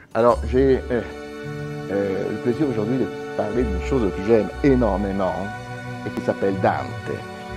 Alors, j'ai le plaisir aujourd'hui de parler d'une chose que j'aime énormément et qui s'appelle Dante.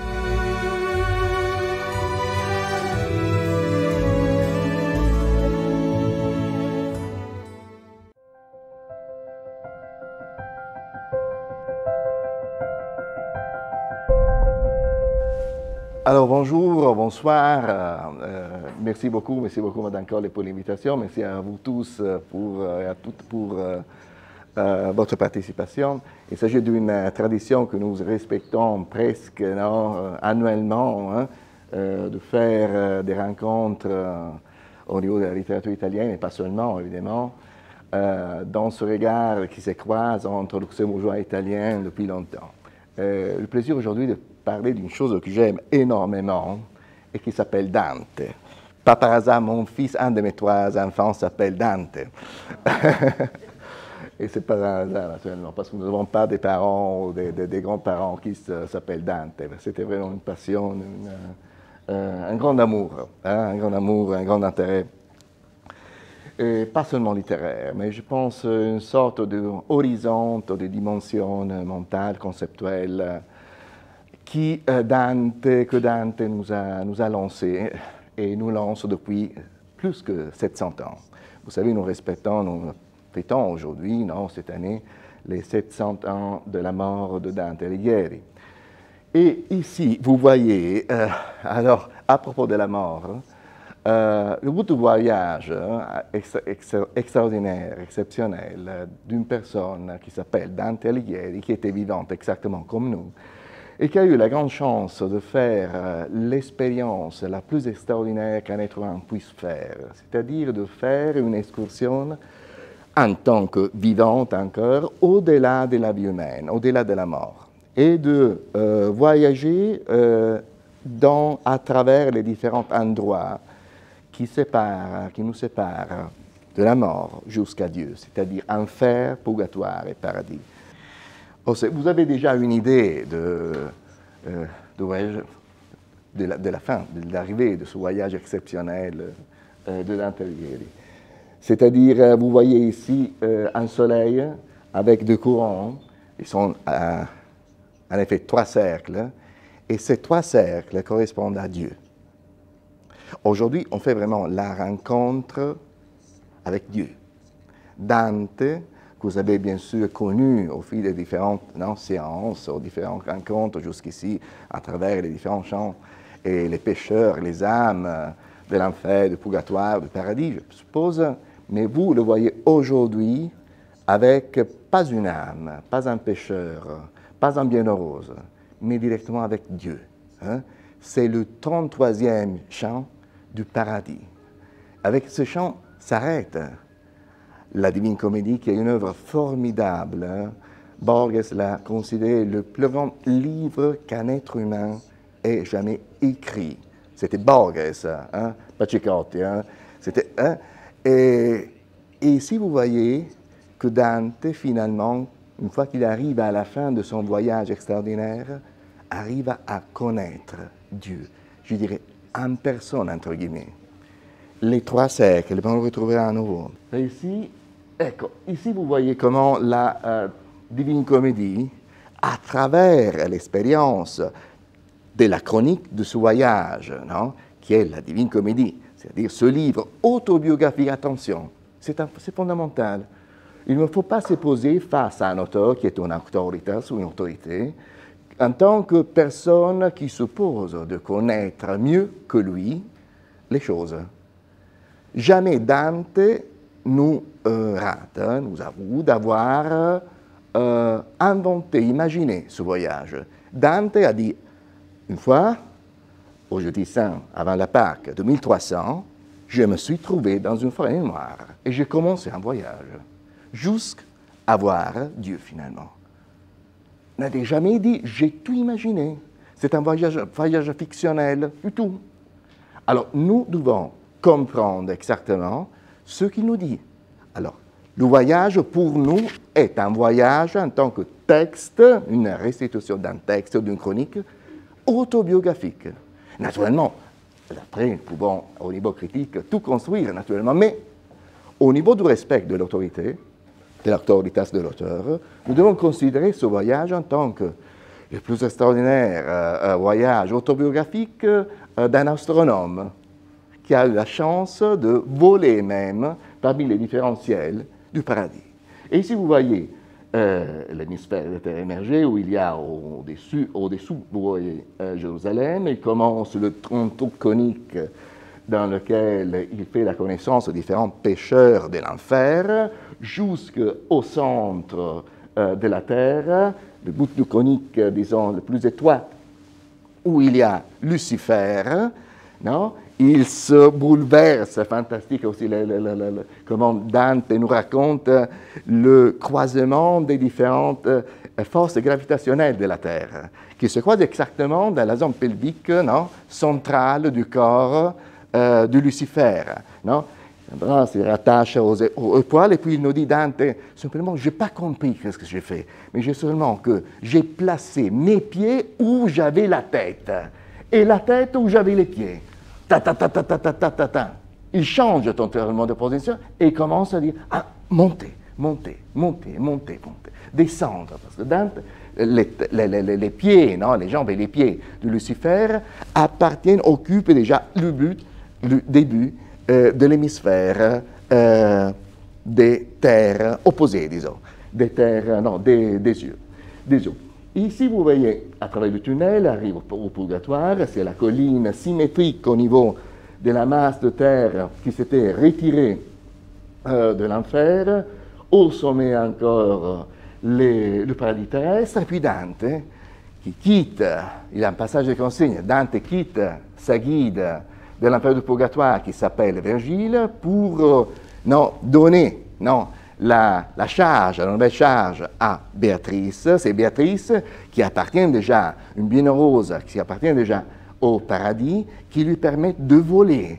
Alors bonjour, bonsoir, merci beaucoup Madame Colle pour l'invitation, merci à vous tous et à toutes pour votre participation. Il s'agit d'une tradition que nous respectons presque annuellement, de faire des rencontres au niveau de la littérature italienne, et pas seulement évidemment, dans ce regard qui se croise entre luxembourgeois et italien depuis longtemps. Le plaisir aujourd'hui de parler d'une chose que j'aime énormément et qui s'appelle Dante. Pas par hasard, mon fils, un de mes 3 enfants, s'appelle Dante. Et c'est pas un hasard, naturellement, parce que nous n'avons pas des parents ou des grands-parents qui s'appellent Dante. C'était vraiment une passion, un grand amour, un grand intérêt. Et pas seulement littéraire, mais je pense une sorte d'horizon, de dimension mentale, conceptuelle, que Dante nous a lancé et nous lance depuis plus que 700 ans. Vous savez, nous fêtons aujourd'hui, cette année, les 700 ans de la mort de Dante Alighieri. Et ici, vous voyez, alors, à propos de la mort, le bout de voyage extraordinaire, exceptionnel, d'une personne qui s'appelle Dante Alighieri, qui était vivante exactement comme nous, et qui a eu la grande chance de faire l'expérience la plus extraordinaire qu'un être humain puisse faire, c'est-à-dire de faire une excursion en tant que vivante encore, au-delà de la vie humaine, au-delà de la mort, et de voyager à travers les différents endroits qui nous séparent de la mort jusqu'à Dieu, c'est-à-dire enfer, purgatoire et paradis. Vous avez déjà une idée de la fin, de l'arrivée de ce voyage exceptionnel de Dante Alighieri. C'est-à-dire, vous voyez ici un soleil avec 2 courants, ils sont en effet 3 cercles, et ces 3 cercles correspondent à Dieu. Aujourd'hui, on fait vraiment la rencontre avec Dieu. Dante, que vous avez bien sûr connu au fil des différentes séances, aux différentes rencontres jusqu'ici, à travers les différents chants, et les pécheurs, les âmes de l'enfer, du purgatoire, du paradis, je suppose, mais vous le voyez aujourd'hui avec pas une âme, pas un pécheur, pas un bienheureux, mais directement avec Dieu. C'est le 33e chant du paradis. Avec ce chant s'arrête la Divine Comédie, qui est une œuvre formidable. Borges l'a considéré le plus grand livre qu'un être humain ait jamais écrit. C'était Borges, pas Ceccotti. Et ici, vous voyez que Dante, finalement, une fois qu'il arrive à la fin de son voyage extraordinaire, arrive à connaître Dieu. Je dirais en personne, entre guillemets. Les 3 cercles, on le retrouvera à nouveau. Et ici, vous voyez comment la Divine Comédie, à travers l'expérience de la chronique de ce voyage, qui est la Divine Comédie, c'est-à-dire ce livre autobiographique, attention, c'est fondamental. Il ne faut pas se poser face à un auteur qui est une autorité, en tant que personne qui suppose de connaître mieux que lui les choses. Jamais Dante nous rate, nous avoue d'avoir inventé, imaginé ce voyage. Dante a dit une fois, au jeudi saint, avant la Pâque de 1300, je me suis trouvé dans une forêt noire et j'ai commencé un voyage jusqu'à voir Dieu finalement. Il n'a jamais dit j'ai tout imaginé. C'est un voyage fictionnel du tout. Alors nous devons comprendre exactement ce qu'il nous dit. Alors, le voyage pour nous est un voyage en tant que texte, une restitution d'un texte, d'une chronique autobiographique. Naturellement, après, nous pouvons, au niveau critique, tout construire, naturellement, mais au niveau du respect de l'autorité, de l'autoritas de l'auteur, nous devons considérer ce voyage en tant que le plus extraordinaire voyage autobiographique d'un astronome qui a eu la chance de voler même parmi les différents ciels du paradis. Et ici, vous voyez l'hémisphère de terre émergée où il y a au-dessous, vous voyez Jérusalem. Il commence le tronçon conique dans lequel il fait la connaissance de différents pécheurs de l'enfer, jusqu'au centre de la terre, le bout du conique, disons, le plus étroit, où il y a Lucifer, non? Il se bouleverse, fantastique aussi, comment Dante nous raconte le croisement des différentes forces gravitationnelles de la Terre, qui se croisent exactement dans la zone pelvique, non? Centrale du corps de Lucifer. Non? Un bras se rattache aux épaules, et puis il nous dit, Dante, simplement, je n'ai pas compris ce que j'ai fait, mais j'ai seulement que j'ai placé mes pieds où j'avais la tête, et la tête où j'avais les pieds. Ta, ta, ta, ta, ta, ta, ta, ta, ta. Il change totalement de position et commence à dire, ah, montez, montez, montez, montez, montez, descendre, parce que Dante, les pieds, non, les jambes et les pieds de Lucifer occupent déjà le début de l'hémisphère des terres opposées, disons, des terres, non, des yeux. Ici, vous voyez, à travers le tunnel, arrive au purgatoire, c'est la colline symétrique au niveau de la masse de terre qui s'était retirée de l'enfer, au sommet encore le paradis terrestre, et puis Dante, qui quitte, il y a un passage de consigne, Dante quitte sa guide de l'enfer du purgatoire qui s'appelle Virgile pour donner la nouvelle charge à Béatrice. C'est Béatrice qui appartient déjà, une bienheureuse, qui appartient déjà au paradis, qui lui permet de voler,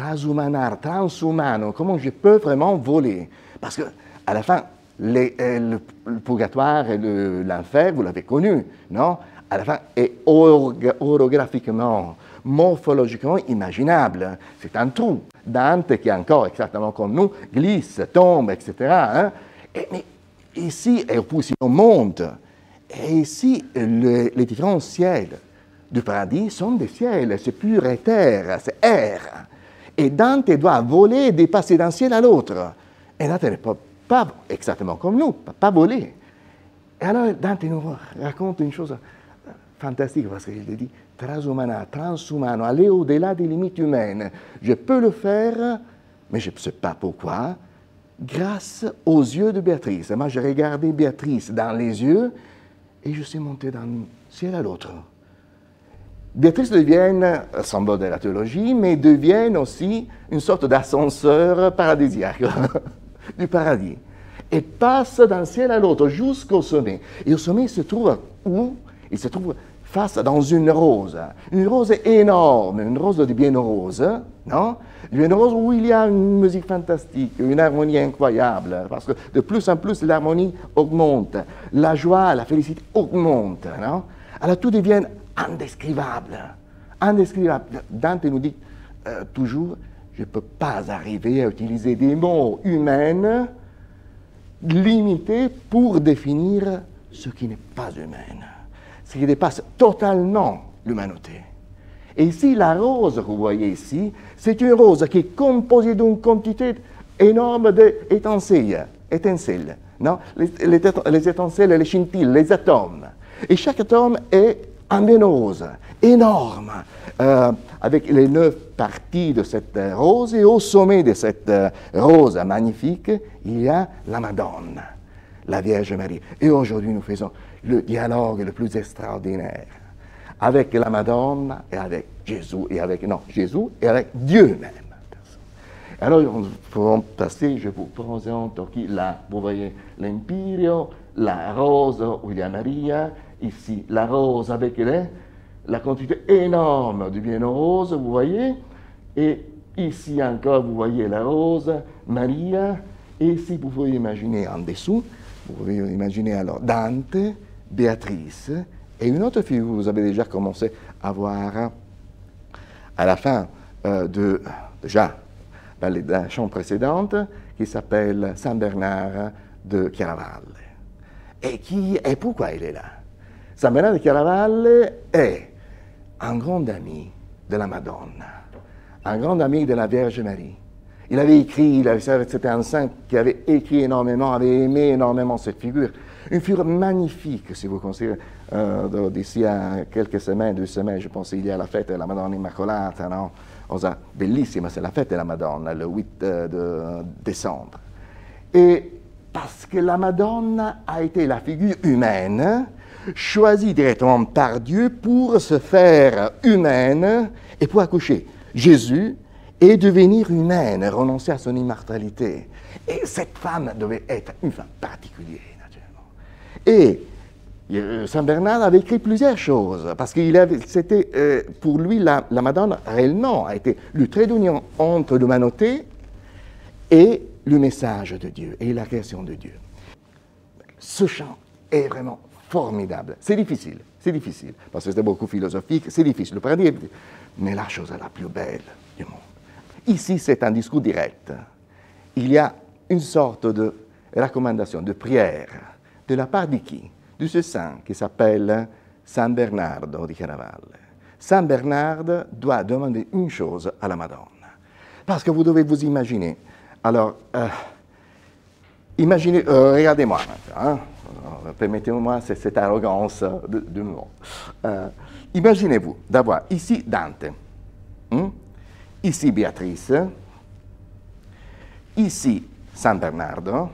transhumano, comment je peux vraiment voler? Parce que à la fin, le purgatoire et l'enfer, vous l'avez connu, non? À la fin, est orographiquement, morphologiquement imaginable. C'est un trou. Dante, qui est encore exactement comme nous, glisse, tombe, etc. Hein? Mais ici, et puis si on monte, et ici, les différents ciels du paradis sont des ciels, c'est pur éther, c'est air. Et Dante doit voler et dépasser d'un ciel à l'autre. Et Dante ne peut pas exactement comme nous, pas voler. Et alors Dante nous raconte une chose fantastique, parce qu'il dit transhumano, aller au-delà des limites humaines. Je peux le faire, mais je ne sais pas pourquoi, grâce aux yeux de Béatrice. Moi, j'ai regardé Béatrice dans les yeux et je suis monté d'un ciel à l'autre. Béatrice devient, symbole de la théologie, mais devient aussi une sorte d'ascenseur paradisiaque du paradis. Et passe d'un ciel à l'autre jusqu'au sommet. Et au sommet, il se trouve où? Il se trouve face dans une rose énorme, une rose de bienheureuse, non? Une bienheureuse où il y a une musique fantastique, une harmonie incroyable, parce que de plus en plus l'harmonie augmente, la joie, la félicité augmente, non? Alors tout devient indescrivable, indescrivable. Dante nous dit toujours, je ne peux pas arriver à utiliser des mots humains limités pour définir ce qui n'est pas humain, ce qui dépasse totalement l'humanité. Et ici, la rose que vous voyez ici, c'est une rose qui est composée d'une quantité énorme d'étincelles, non? Les étincelles, les scintilles, les atomes. Et chaque atome est un bienheureuse, énorme, avec les 9 parties de cette rose. Et au sommet de cette rose magnifique, il y a la Madone, la Vierge Marie. Et aujourd'hui, nous faisons le dialogue le plus extraordinaire avec la Madone et avec Jésus, et avec Dieu même. Alors, nous pouvons passer, je vous présente qui là, vous voyez l'Empirio, la rose où il y a Maria, ici la rose avec la quantité énorme du bienheureuse, vous voyez, et ici encore, vous voyez la rose, Maria, et ici, vous pouvez imaginer en dessous, vous pouvez imaginer alors Dante, Béatrice, et une autre figure que vous avez déjà commencé à voir à la fin déjà dans la chambre précédente, qui s'appelle Saint Bernard de Chiaravalle. Et pourquoi il est là? Saint Bernard de Chiaravalle est un grand ami de la Madonna, un grand ami de la Vierge Marie. Il avait écrit, c'était un saint qui avait écrit énormément, avait aimé énormément cette figure. Une figure magnifique, si vous considérez, d'ici à quelques semaines, 2 semaines, je pense il y a la fête della Madonna Immacolata, no? Cosa bellissima, c'est la fête de la Madonna, le 8 décembre. Et parce que la Madonna a été la figure humaine, choisie directement par Dieu pour se faire humaine et pour accoucher Jésus et devenir humaine, renoncer à son immortalité. Et cette femme devait être une femme particulière, naturellement. Et Saint Bernard avait écrit plusieurs choses, parce que c'était pour lui, la Madone réellement a été le trait d'union entre l'humanité et le message de Dieu, et la création de Dieu. Ce chant est vraiment formidable. C'est difficile, parce que c'est beaucoup philosophique, c'est difficile. Le paradis est... Mais la chose la plus belle du monde. Ici, c'est un discours direct. Il y a une sorte de recommandation, de prière, de la part de qui? De ce saint qui s'appelle San Bernardo di Chiaravalle. Saint Bernard doit demander une chose à la Madonna. Parce que vous devez vous imaginer. Alors, imaginez, regardez-moi maintenant, hein, permettez-moi cette arrogance de nous. Imaginez-vous d'avoir ici Dante, ici Béatrice, ici San Bernardo,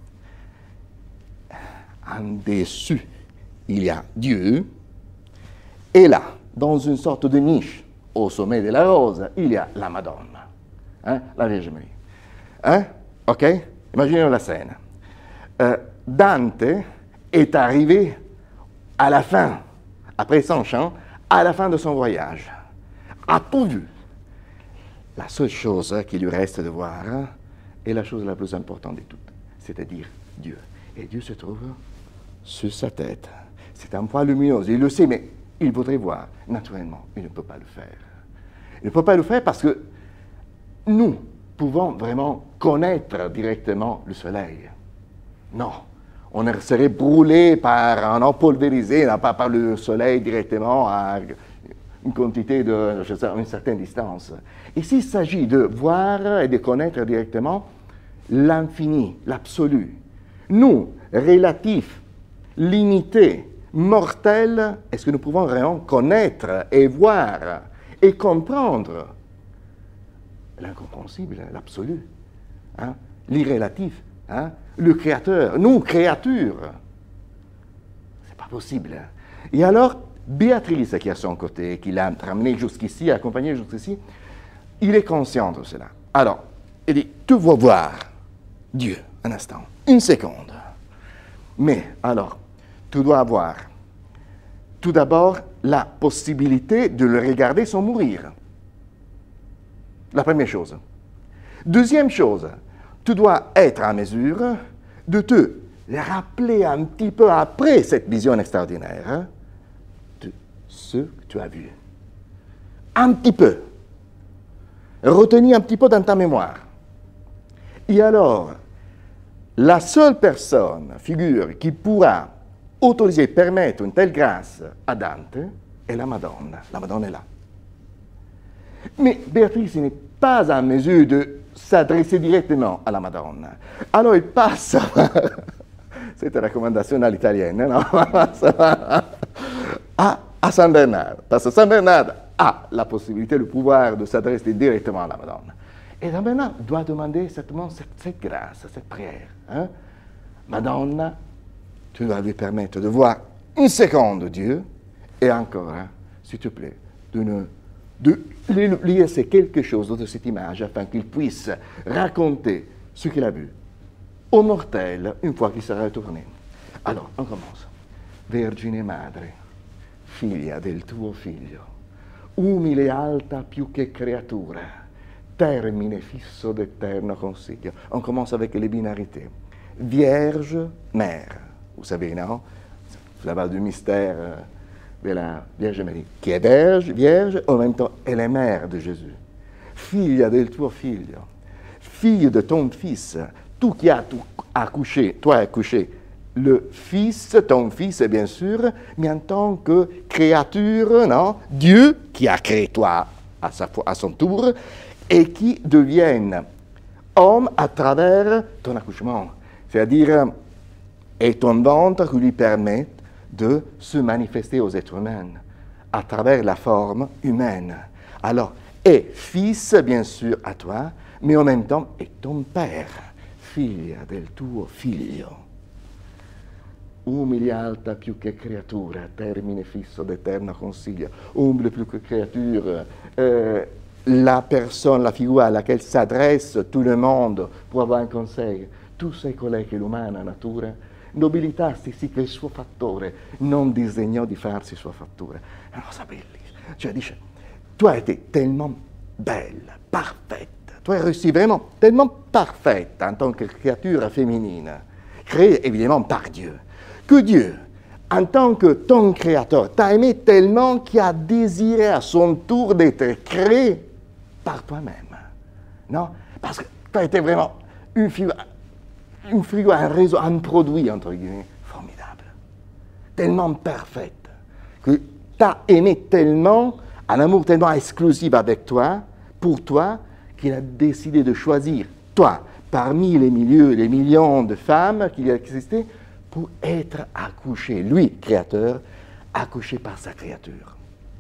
en dessus, il y a Dieu, et là, dans une sorte de niche, au sommet de la rose, il y a la Madonna, hein, la Vierge Marie. Hein? Ok? Imaginez la scène. Dante est arrivé à la fin, après son chant, à la fin de son voyage, a tout vu. La seule chose qui lui reste de voir est la chose la plus importante de toutes, c'est-à-dire Dieu. Et Dieu se trouve sur sa tête. C'est un point lumineux, il le sait, mais il voudrait voir. Naturellement, il ne peut pas le faire. Il ne peut pas le faire parce que nous pouvons vraiment connaître directement le soleil. Non, on serait brûlé par un eau pulvérisée, pas par le soleil directement à une quantité de, je sais, une certaine distance. Ici, il s'agit de voir et de connaître directement l'infini, l'absolu. Nous, relatifs, limités, mortels, est-ce que nous pouvons vraiment connaître et voir et comprendre l'incompréhensible, l'absolu, hein? L'irrélatif, hein? Le créateur, nous, créatures. C'est pas possible. Et alors, Béatrice, qui est à son côté, qui l'a ramené jusqu'ici, accompagné jusqu'ici, il est conscient de cela. Alors, il dit, tu vas voir Dieu, un instant, une seconde. Mais, alors, tu dois avoir, tout d'abord, la possibilité de le regarder sans mourir. La première chose. Deuxième chose, tu dois être en mesure de te rappeler un petit peu après cette vision extraordinaire de ce que tu as vu. Un petit peu. Retenir un petit peu dans ta mémoire. Et alors, la seule personne, figure, qui pourra autoriser, permettre une telle grâce à Dante est la Madonna. La Madonna est là. Mais Béatrice n'est pas en mesure de s'adresser directement à la Madonna. Alors il passe, c'est une recommandation à l'italienne, non? à Saint Bernard. Parce que Saint Bernard a la possibilité, le pouvoir de s'adresser directement à la Madonna. Et Saint Bernard doit demander certainement cette grâce, cette prière. Hein? Madonna, tu dois lui permettre de voir une seconde Dieu, et encore, hein, s'il te plaît, de lui laisser quelque chose de cette image afin qu'il puisse raconter ce qu'il a vu au mortel une fois qu'il sera retourné. Alors, on commence. Vergine madre, figlia del tuo figlio, umile e alta più che creatura, termine fisso d'eterno consiglio. On commence avec les binarités. Vierge, mère. Vous savez, non? C'est la base du mystère de la Vierge Marie, qui est vierge, en même temps, elle est mère de Jésus. Figlia del tuo figlio. fille de ton fils, tout qui a accouché, toi accouché, le fils, ton fils bien sûr, mais en tant que créature, non? Dieu qui a créé toi à son tour, et qui devienne homme à travers ton accouchement. C'est-à-dire, et ton ventre qui lui permet de se manifester aux êtres humains à travers la forme humaine. Alors, est fils, bien sûr, à toi, mais en même temps, est ton père, figlia del tuo figlio. Umili alta più che creatura, termine fisso d'eterno consiglio. Umile plus que créature, la personne, la figura à laquelle s'adresse tout le monde pour avoir un conseil. Tu sei colei che l'umana natura nobilitaste sì che il suo fattore non disegnò di farsi sua fattura. È una cosa bellissima. Cioè dice, tu as été tellement belle, parfaite. Tu as réussi vraiment tellement parfaite en tant que créature féminine, créée évidemment par Dieu. Que Dieu, en tant que ton créateur, t'a aimé tellement qu'il a désiré à son tour d'être créé par toi-même. Non? Parce que tu as été vraiment une figure, un réseau, un produit, entre guillemets, formidable. Tellement parfaite. Que t'as aimé tellement, un amour tellement exclusif avec toi, pour toi, qu'il a décidé de choisir toi, parmi les millions de femmes qui existaient, pour être accouché, lui, créateur, accouché par sa creatura.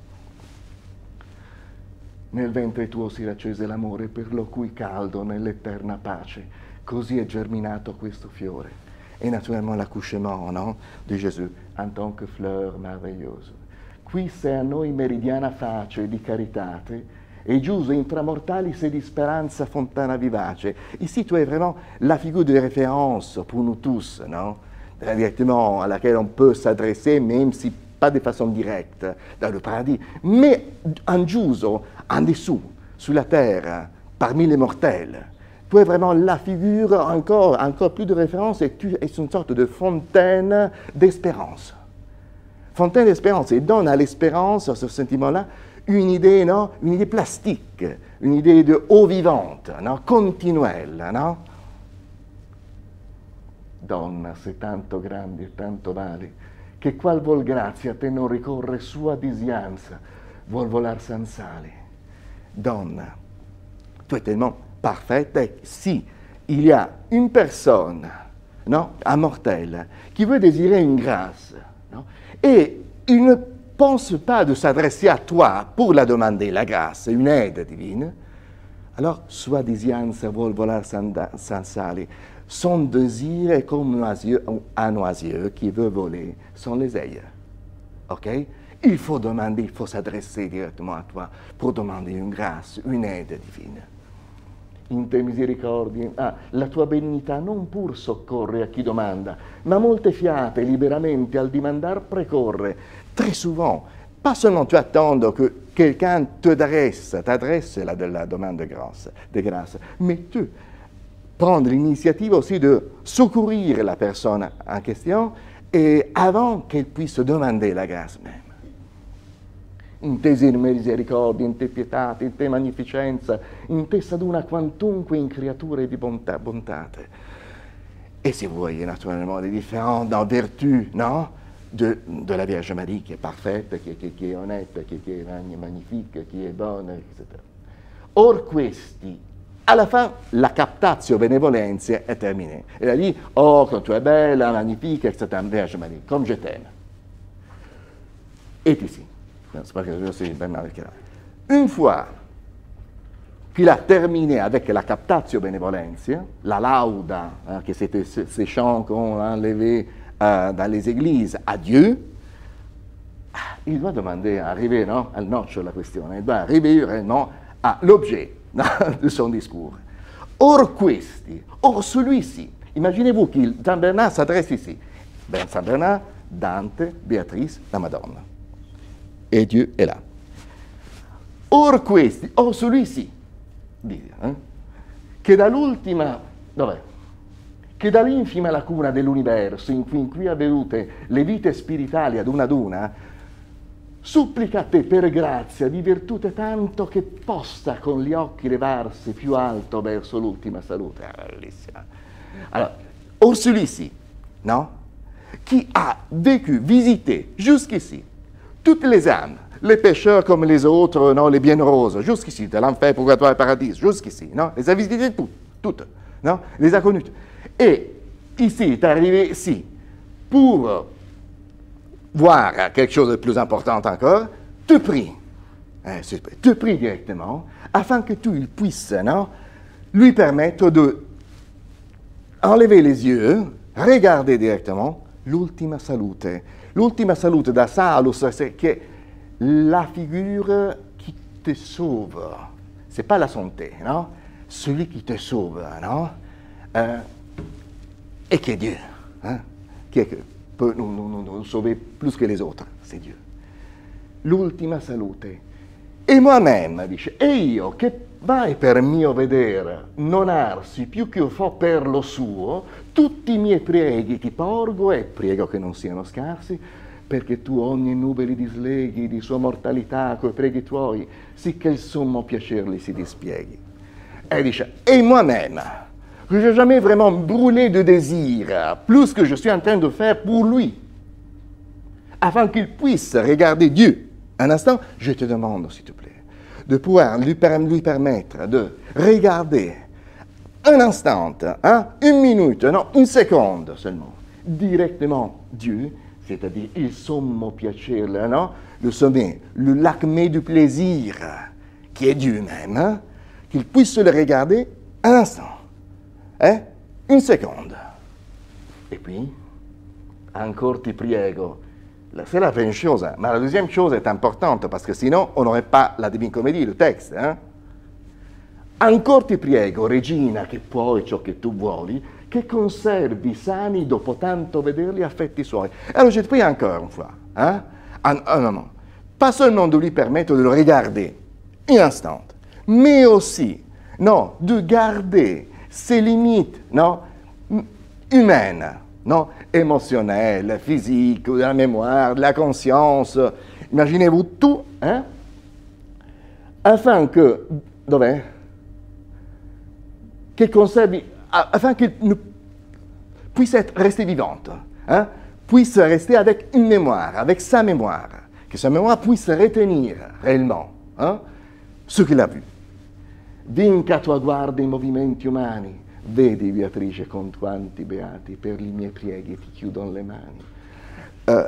Nel ventre tuo si raccese l'amore, per lo cui caldo nell'eterna pace, così è germinato questo fiore. Et naturellement l'accouchement, non, de Jésus, en tant que fleur merveilleuse. Qui sei a noi meridiana face di caritate, et giuso intramortalis et di speranza fontana vivace. Ici, tu es vraiment la figure de référence pour nous tous, non? Directement à laquelle on peut s'adresser, même si pas de façon directe, dans le paradis, mais en giuso, en dessous, sous la terre, parmi les mortels. Tu es vraiment la figure, encore plus de référence, et tu es une sorte de fontaine d'espérance. Fontaine d'espérance, et donne à l'espérance, ce sentiment-là, une idée, non? Une idée plastique, une idée de eau vivante, non? Continuelle, non? Donna, sei tanto grande e tanto vale, che qual vuol grazia a te non ricorre sua disianza, vuol volar sans sale. Donna, tu es tellement parfaite, et si il y a une personne, non, un mortel, qui veut désirer une grâce, non, et il ne pense pas de s'adresser à toi pour la demander la grâce, une aide divine, alors sua disianza vuol volar sans sale. Son désir est comme un oiseau qui veut voler sans les ailes. Ok? Il faut demander, il faut s'adresser directement à toi pour demander une grâce, une aide divine. In te misericordie, la tua benignità non pur soccorre a chi domanda, ma molte fiate liberamente al dimandar precorre. Très souvent, pas seulement tu attends que quelqu'un t'adresse la demande de grâce, mais tu prendre l'initiative aussi de secourir la personne en question et avant qu'elle puisse demander la grâce même. In te misericordie, in te pietate, in te magnificenza, in te s'aduna quantunque in creature di bontate. Et si vous voyez naturellement les différentes vertus, non, de la Vierge Marie qui est parfaite, qui est honnête, qui est magnifique, qui est bonne, etc. Or questi, alla fin, la captatio benevolentia è terminée. Et là, dit, oh, quand tu es belle, magnifique, etc., Vierge Marie, comme je t'aime. Et ici, c'est pas que je suis bien mal clair. Une fois qu'il a terminé avec la captatio benevolentia, la lauda, que c'était ces chants qu'on a enlevés dans les églises à Dieu, il doit demander, arriver, non, al noccio la questione, il doit arriver vraiment à l'objet de son discours. Or questi, or celui-ci, imaginez-vous que Saint Bernard s'adresse ici. Ben, Saint Bernard, Dante, Béatrice, la Madonna. Et Dieu est là. Or questi, or celui-ci, che dall'ultima, dov'è? Che dall'infima lacuna dell'universo in cui avvenute le vite spiritali ad una, supplica a te per grazia di virtute tanto che possa con gli occhi levarsi più alto verso l'ultima salute. Bellissima. Alors, or celui-ci, non, qui a vécu, visité jusqu'ici toutes les âmes, les pécheurs comme les autres, non, les bienheureuses, jusqu'ici, de l'enfer, purgatoire et paradis, jusqu'ici, non, les a visitées toutes, non, les a connues. Et ici, est arrivé ici, pour voir quelque chose de plus important encore, te prie directement, afin que tu puisses, non, lui permettre de enlever les yeux, regarder directement l'ultima salute. L'ultima salute da salus, c'est que la figure qui te sauve. C'est pas la santé, non? Celui qui te sauve, non? Et qui est Dieu, hein? Qui peut nous sauver plus que les autres, c'est Dieu. L'ultima salute. E moi-même, dice, e io che vai per mio vedere non arsi più che io fo per lo suo, tutti i miei preghi ti porgo e prego che non siano scarsi, perché tu ogni nube li disleghi di sua mortalità coi preghi tuoi, sicché il sommo piacer li si dispieghi. E dice, et moi-même, que je n'ai jamais vraiment brûlé de désir, plus que je suis en train de faire pour lui, afin qu'il puisse regarder Dieu. Un instant, je te demande, s'il te plaît, de pouvoir lui permettre de regarder un instant, hein, une minute, non, une seconde seulement, directement Dieu, c'est-à-dire il sommo piacere, non, le sommet, l'acmé du plaisir, qui est Dieu même, hein, qu'il puisse le regarder un instant, hein, une seconde. Et puis, encore ti priego. C'est la première chose, mais la deuxième chose est importante parce que sinon on n'aurait pas la Divine Comédie, le texte. Hein? Ancora ti prego, Regina, che puoi ciò che tu vuoi, che conservi sani dopo tanto vederli affetti suoi. Alors je te prie encore une fois, hein? Un moment. Pas seulement de lui permettre de le regarder un instant, mais aussi, non, de garder ses limites, non, humaines. Non, émotionnel, physique, de la mémoire, de la conscience. Imaginez-vous tout, hein, afin que, dov'è? Qu'il conserve, afin qu'il puisse rester vivante, hein, puisse rester avec une mémoire, avec sa mémoire, que sa mémoire puisse retenir réellement, hein, ce qu'il a vu. Vinca tua guarda i movimenti umani. Vedi, Beatrice, con quanti beati per i miei prieghi ti chiudono le mani.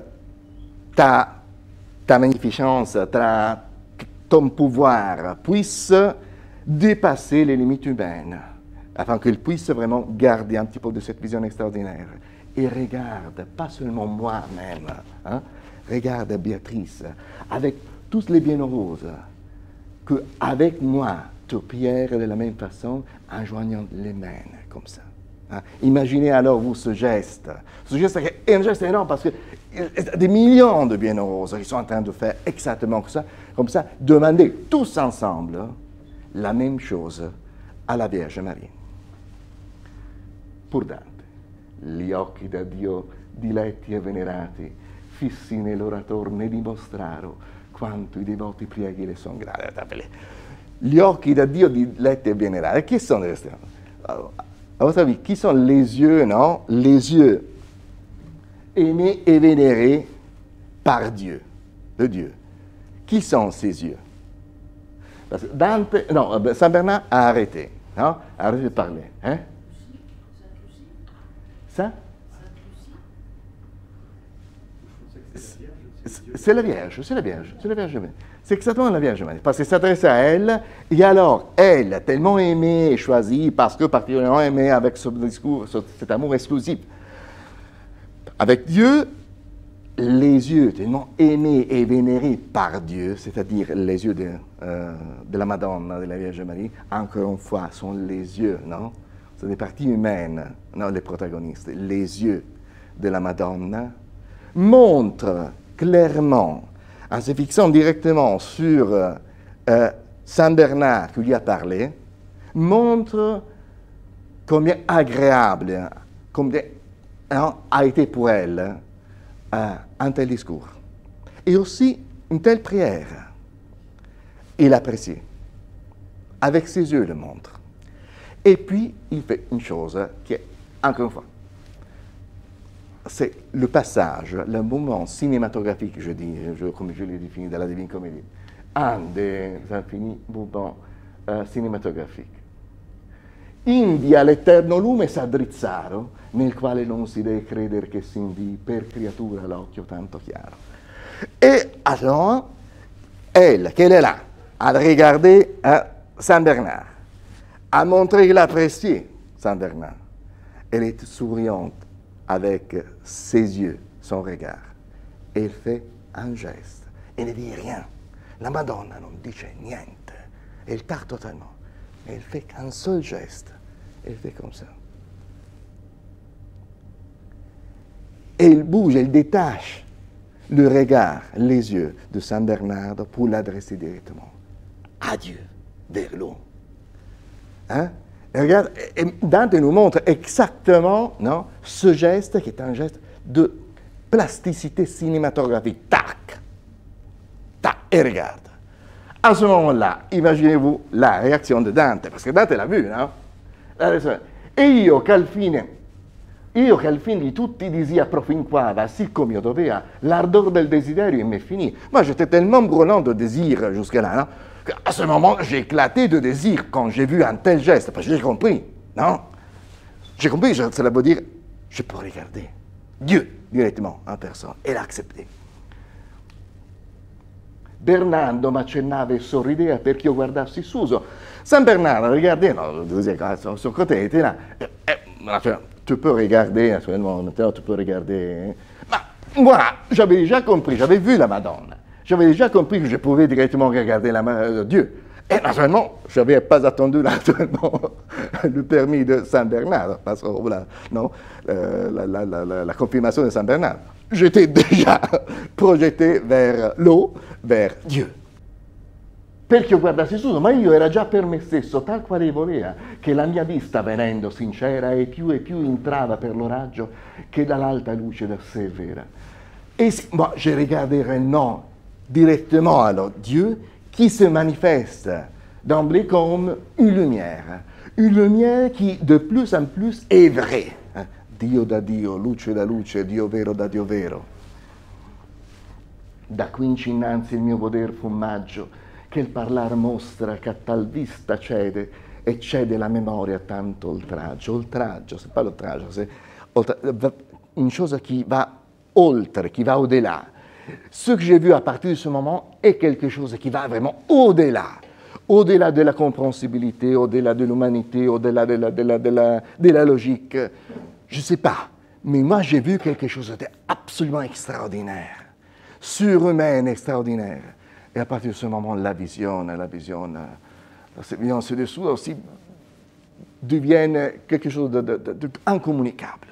Ta magnificence, ton pouvoir puisse dépasser les limites humaines, afin qu'il puisse vraiment garder un petit peu de cette vision extraordinaire. Et regarde, pas seulement moi-même, hein, regarde Béatrice, avec toutes les bienheureuses, qu'avec moi, te prière de la même façon en joignant les mains comme ça. Hein? Imaginez alors vous ce geste qui est un geste énorme parce que des millions de bienheureuses qui sont en train de faire exactement comme ça, demander tous ensemble la même chose à la Vierge Marie. Pour Dante, gli occhi da Dio diletti e venerati, fissi nell'orator ne dimostraro quanto i devoti prieghi le son grati. Gli occhi da Dio diletti e venerati. Qui sont les yeux? À votre avis, qui sont les yeux, non? Les yeux aimés et vénérés par Dieu, de Dieu. Qui sont ces yeux? Parce que Dante, non, Saint Bernard a arrêté, non? A arrêté de parler. Hein? Ça? C'est la Vierge, c'est la Vierge, c'est la Vierge Marie. C'est exactement la Vierge Marie, parce qu'il s'adresse à elle, et alors, elle, tellement aimée et choisie, parce que particulièrement aimée avec ce discours, cet amour exclusif, avec Dieu, les yeux tellement aimés et vénérés par Dieu, c'est-à-dire les yeux de la Madonna, de la Vierge Marie, encore une fois, sont les yeux, non? C'est des parties humaines, non, les protagonistes, les yeux de la Madonna, montrent clairement, en se fixant directement sur Saint Bernard qui lui a parlé, montre combien agréable, combien a été pour elle un tel discours. Et aussi une telle prière, il apprécie. Avec ses yeux, il le montre. Et puis, il fait une chose qui est, encore une fois, c'est le passage, le moment cinématographique, je dis, comme je l'ai défini dans la Divine Comédie, un des infinis moments cinématographici. India l'eterno lume s'addrizzaro, nel quale non si deve credere che si invii per creatura l'occhio tanto chiaro. Et alors, elle, qu'elle est là, à regarder Saint Bernard, à montrer qu'il apprécie Saint Bernard. Elle est souriante avec ses yeux, son regard. Et elle fait un geste. Elle ne dit rien. La Madonna non dice niente. Elle part totalement. Elle fait qu'un seul geste. Elle fait comme ça. Et elle bouge, elle détache le regard, les yeux de Saint Bernard pour l'adresser directement à Dieu, vers l'eau. Hein? Et regarde, et Dante nous montre exactement, non, ce geste qui est un geste de plasticité cinématographique. Tac, tac, et regarde. À ce moment-là, imaginez-vous la réaction de Dante, parce que Dante l'a vu, non? E io che al fine di tutti disiapro fin qua, va si come io doveva, l'ardor del desiderio il m'est fini. Moi, j'étais tellement brûlant de désir jusque-là, non? À ce moment, j'ai éclaté de désir quand j'ai vu un tel geste, parce que j'ai compris, non? J'ai compris, cela veut dire, je peux regarder Dieu directement en personne, et l'accepter. Bernardo m'accennava e sorrideva perché io guardassi Suso. San Bernardo regardait, no, son côté était là. Tu peux regarder, naturellement, maintenant tu peux regarder. Mais moi, j'avais déjà compris, j'avais vu la Madonna. J'avais déjà compris que je pouvais directement regarder Dieu. Et naturellement, je n'avais pas attendu naturellement, le permis de Saint Bernard, parce que voilà, non, la confirmation de Saint Bernard. J'étais déjà projeté vers l'eau, vers Dieu. Perché io guardassi su, ma io era già per me stesso, tal quale voleva, che la mia vista venendo sincera e più entrava per lo raggio che dall'alta luce da sé vera. Et moi, je regarderai non directement alors Dieu qui se manifeste d'emblée comme une lumière qui de plus en plus est vraie. Dio da Dio, luce da luce, Dio vero da Dio vero. Da quinci innanzi il mio poder fumaggio, che il parlar mostra che a tal vista cede, e cede la memoria tanto oltraggio. Oltraggio, c'est pas l'oltraggio, c'est une chose qui va oltre, qui va au-delà. Ce que j'ai vu à partir de ce moment est quelque chose qui va vraiment au-delà. Au-delà de la compréhensibilité, au-delà de l'humanité, au-delà de la logique. Je ne sais pas, mais moi j'ai vu quelque chose d'absolument extraordinaire, surhumaine, extraordinaire. Et à partir de ce moment, la vision ci-dessous aussi devient quelque chose d'incommunicable.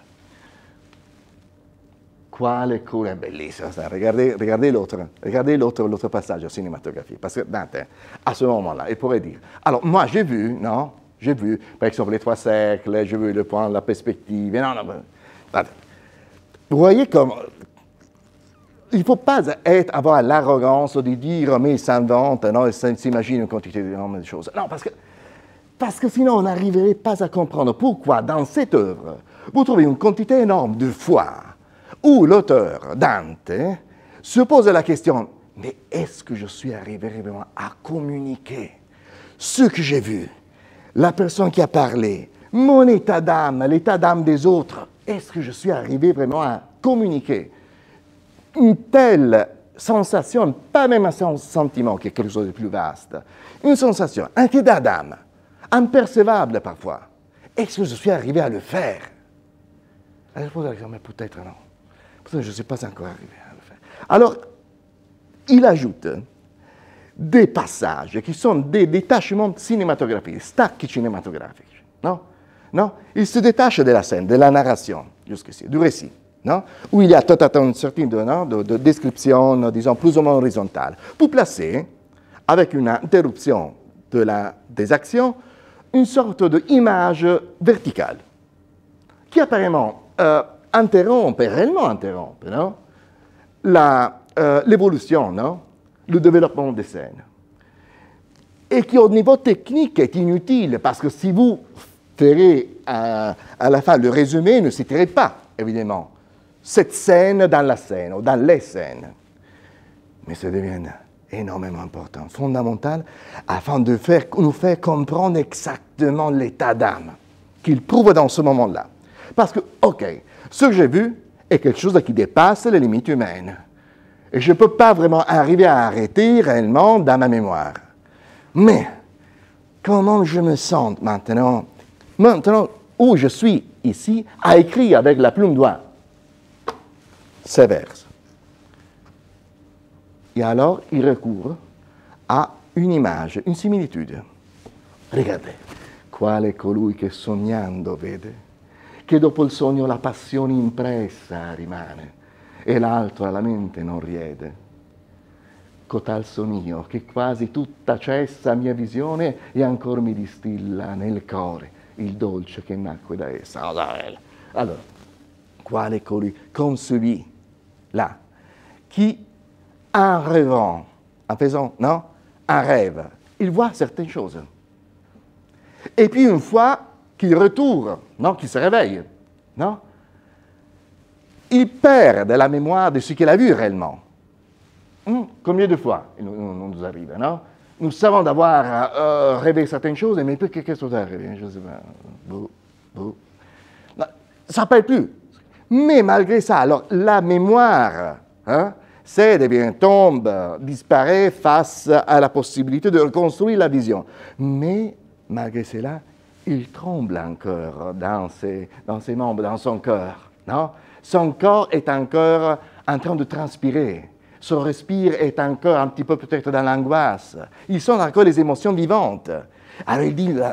Quale cura bellissima, regardez l'autre passage cinématographique, parce que Dante, à ce moment-là, il pourrait dire, alors moi j'ai vu, non? J'ai vu, par exemple, les 3 cercles, j'ai vu le point, la perspective. Non, vous voyez comme... Il ne faut pas avoir l'arrogance de dire, mais il s'invente, non, il s'imagine une quantité de choses. Non, parce que sinon, on n'arriverait pas à comprendre pourquoi, dans cette œuvre, vous trouvez une quantité énorme de foi, où l'auteur, Dante, se pose la question, mais est-ce que je suis arrivé vraiment à communiquer ce que j'ai vu? La personne qui a parlé, mon état d'âme, l'état d'âme des autres, est-ce que je suis arrivé vraiment à communiquer une telle sensation, pas même un sentiment qui est quelque chose de plus vaste, une sensation, un état d'âme, impercevable parfois. Est-ce que je suis arrivé à le faire? Alors, je pose la question, mais peut-être non. Peut-être je ne suis pas encore arrivé à le faire. Alors, il ajoute des passages qui sont des détachements cinématographiques, stacchi cinématographici, non? Non? Il se détache de la scène, de la narration, jusqu'ici, du récit, non? Où il y a toute une certaine de description, disons, plus ou moins horizontale, pour placer, avec une interruption des actions, une sorte d'image verticale, qui apparemment réellement interrompt, non? L'évolution, non? le développement des scènes. Et qui, au niveau technique, est inutile, parce que si vous ferez à la fin le résumé, ne citerez pas, évidemment, cette scène dans la scène, ou dans les scènes. Mais ça devient énormément important, fondamental, afin de nous faire comprendre exactement l'état d'âme qu'il prouve dans ce moment-là. Parce que, ok, ce que j'ai vu est quelque chose qui dépasse les limites humaines. Et je ne peux pas vraiment arriver à arrêter réellement dans ma mémoire. Mais, comment je me sens maintenant où je suis ici, à écrire avec la plume doigt ces vers. Et alors, il recourt à une image, une similitude. Regardez, qual è colui che sognando vede, che dopo il sogno la passione impressa rimane, e l'altro alla mente non riede. Cotal son io, che quasi tutta cessa mia visione, e ancor mi distilla nel core il dolce che nacque da essa. Allora, qual è colui, comme celui-là, qui en rêvant, en faisant, non, un rêve, il voit certaines choses. Et puis une fois qu'il retourne, non, qu'il se réveille, non, il perd de la mémoire de ce qu'il a vu réellement. Combien de fois il nous arrive, non? Nous savons d'avoir rêvé certaines choses, mais qu'est-ce qui est arrivé? Je ne sais pas. Non, ça ne s'appelle plus. Mais malgré ça, alors la mémoire, hein, c'est, eh bien, tombe, disparaît face à la possibilité de reconstruire la vision. Mais malgré cela, il tremble encore dans ses membres, dans son cœur. Non? Son corps est encore en train de transpirer. Son respire est encore un petit peu peut-être dans l'angoisse. Ils sont encore les émotions vivantes. Alors il dit,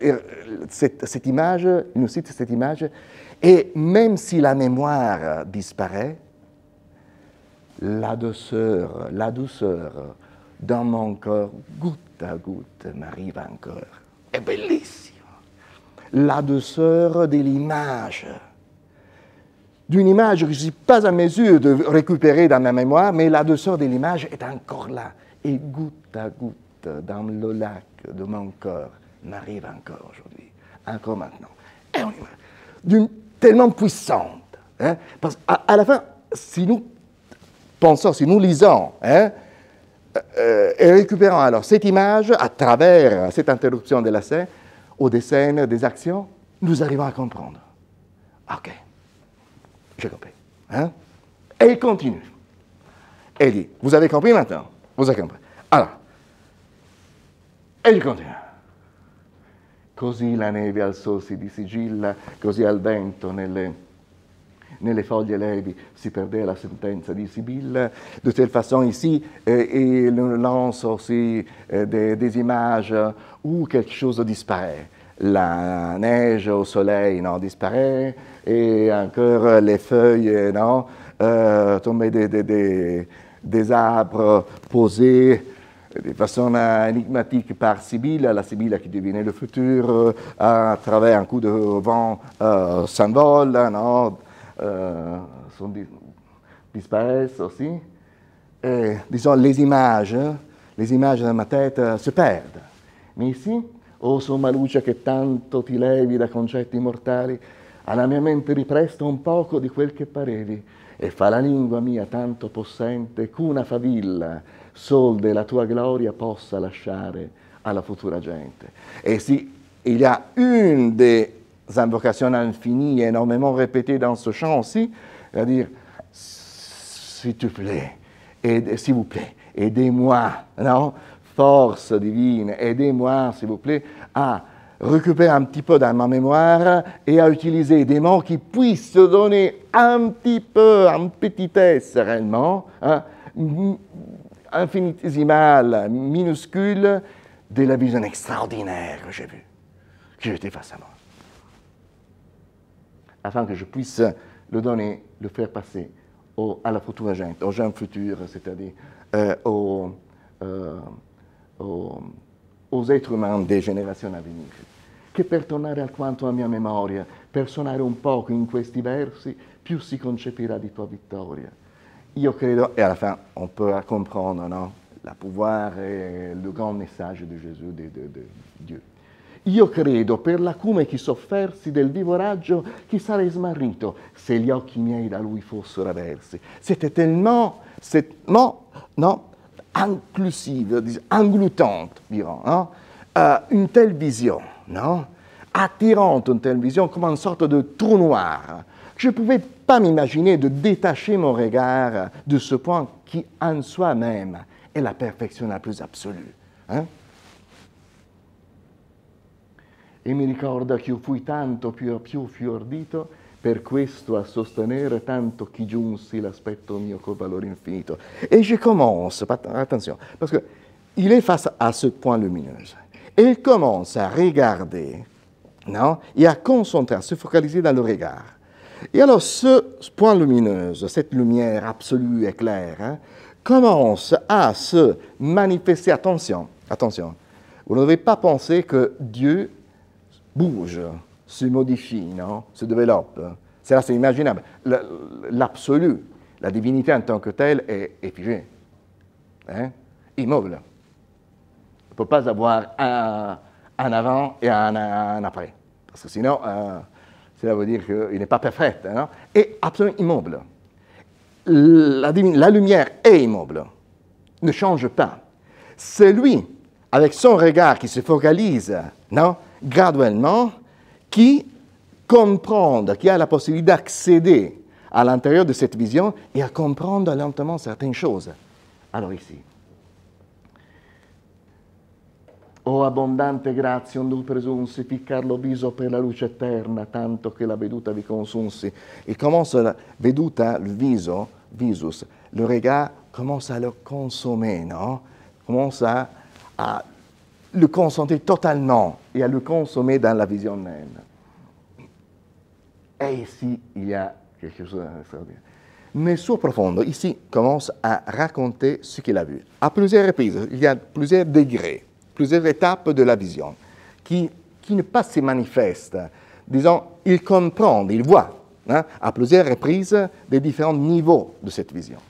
cette image, il nous cite cette image, et même si la mémoire disparaît, la douceur dans mon corps, goutte à goutte, m'arrive encore. È bellissimo. La douceur de l'image. D'une image que je ne suis pas en mesure de récupérer dans ma mémoire, mais la douceur de l'image est encore là. Et goutte à goutte, dans le lac de mon corps, m'arrive encore aujourd'hui, encore maintenant. Et une image tellement puissante. Hein, parce qu'à la fin, si nous pensons, si nous lisons, hein, et récupérons alors cette image à travers cette interruption de la scène, ou des scènes, des actions, nous arrivons à comprendre. Ok. J'ai compris. Hein? Et il continue. Et il dit, vous avez compris maintenant? Vous avez compris. Alors, e il continua. Così la neve al sol si sigilla, così al vento nelle foglie levi si perdait la sentenza di Sibilla. De telle façon, ici, il lance aussi des images où quelque chose disparaît. La neige au soleil, non, disparaît, et encore les feuilles, non, tombées des arbres posés de façon énigmatique par Sibylle, la Sibylle qui devinait le futur, à travers un coup de vent s'envole, non, disparaissent aussi. Et, disons, les images dans ma tête se perdent. Mais ici, oh somma luce che tanto ti levi da concetti mortali, alla mia mente ripresta un poco di quel che parevi, e fa la lingua mia tanto possente qu'una favilla sol della tua gloria possa lasciare alla futura gente. Et si il y a une des invocations infinies énormément répétées dans ce chant aussi, c'est-à-dire, s'il te plaît, s'il vous plaît, aidez-moi, non? Force divine, aidez-moi, s'il vous plaît, à récupérer un petit peu dans ma mémoire et à utiliser des mots qui puissent donner un petit peu, en petitesse réellement, hein, infinitésimale, minuscule, de la vision extraordinaire que j'ai vue, que j'étais face à moi. Afin que je puisse le donner, le faire passer à la futura gente, aux gens futurs, c'est-à-dire aux êtres umani delle generazioni a venire, che per tornare alquanto a mia memoria, per suonare un poco in questi versi, più si concepirà di tua vittoria. Io credo, e alla fin on peut comprendre, no? la pouvoir e il grand messaggio di Gesù, di Dio. Io credo per l'acume che soffersi del vivo raggio che sarei smarrito se gli occhi miei da lui fossero aversi. C'était tellement, inclusive, engloutante, dirons, no? Une telle vision, no? Attirante une telle vision comme une sorte de trou noir. Je ne pouvais pas m'imaginer de détacher mon regard de ce point qui en soi-même è la perfezione la più absolue. E mi ricorda che io fui tanto più fiordito per questo a sostenere tanto che giunsi l'aspetto mio col valore infinito. Et je commence, attention, parce qu'il est face à ce point lumineux. Et il commence à regarder, non, et à concentrer, à se focaliser dans le regard. Et alors ce point lumineux, cette lumière absolue et claire, commence à se manifester. Attention, attention, vous ne devez pas penser que Dieu bouge, se modifie, non? Se développe. C'est inimaginable. L'absolu, la divinité en tant que telle est figée, immobile. On ne peut pas avoir un avant et un après, parce que sinon, cela veut dire qu'il n'est pas parfait, non? Et absolument immobile. La lumière est immobile, ne change pas. C'est lui, avec son regard qui se focalise, non, graduellement, qui comprend, qui a la possibilité d'accéder à l'intérieur de cette vision et à comprendre lentement certaines choses. Alors ici, o abbondante grazia onde presunsi ficcar lo viso per la luce eterna, tanto che la veduta vi consunsi. Il commence la veduta, le visus, le regard commence à le consommer, non? Commence à le concentrer totalement et à le consommer dans la vision même. Et ici, il y a quelque chose d'extraordinaire. Nel suo profondo, ici, commence à raconter ce qu'il a vu. À plusieurs reprises, il y a plusieurs degrés, plusieurs étapes de la vision qui ne pas se manifestent. Disons, il comprend, il voit, hein, à plusieurs reprises des différents niveaux de cette vision.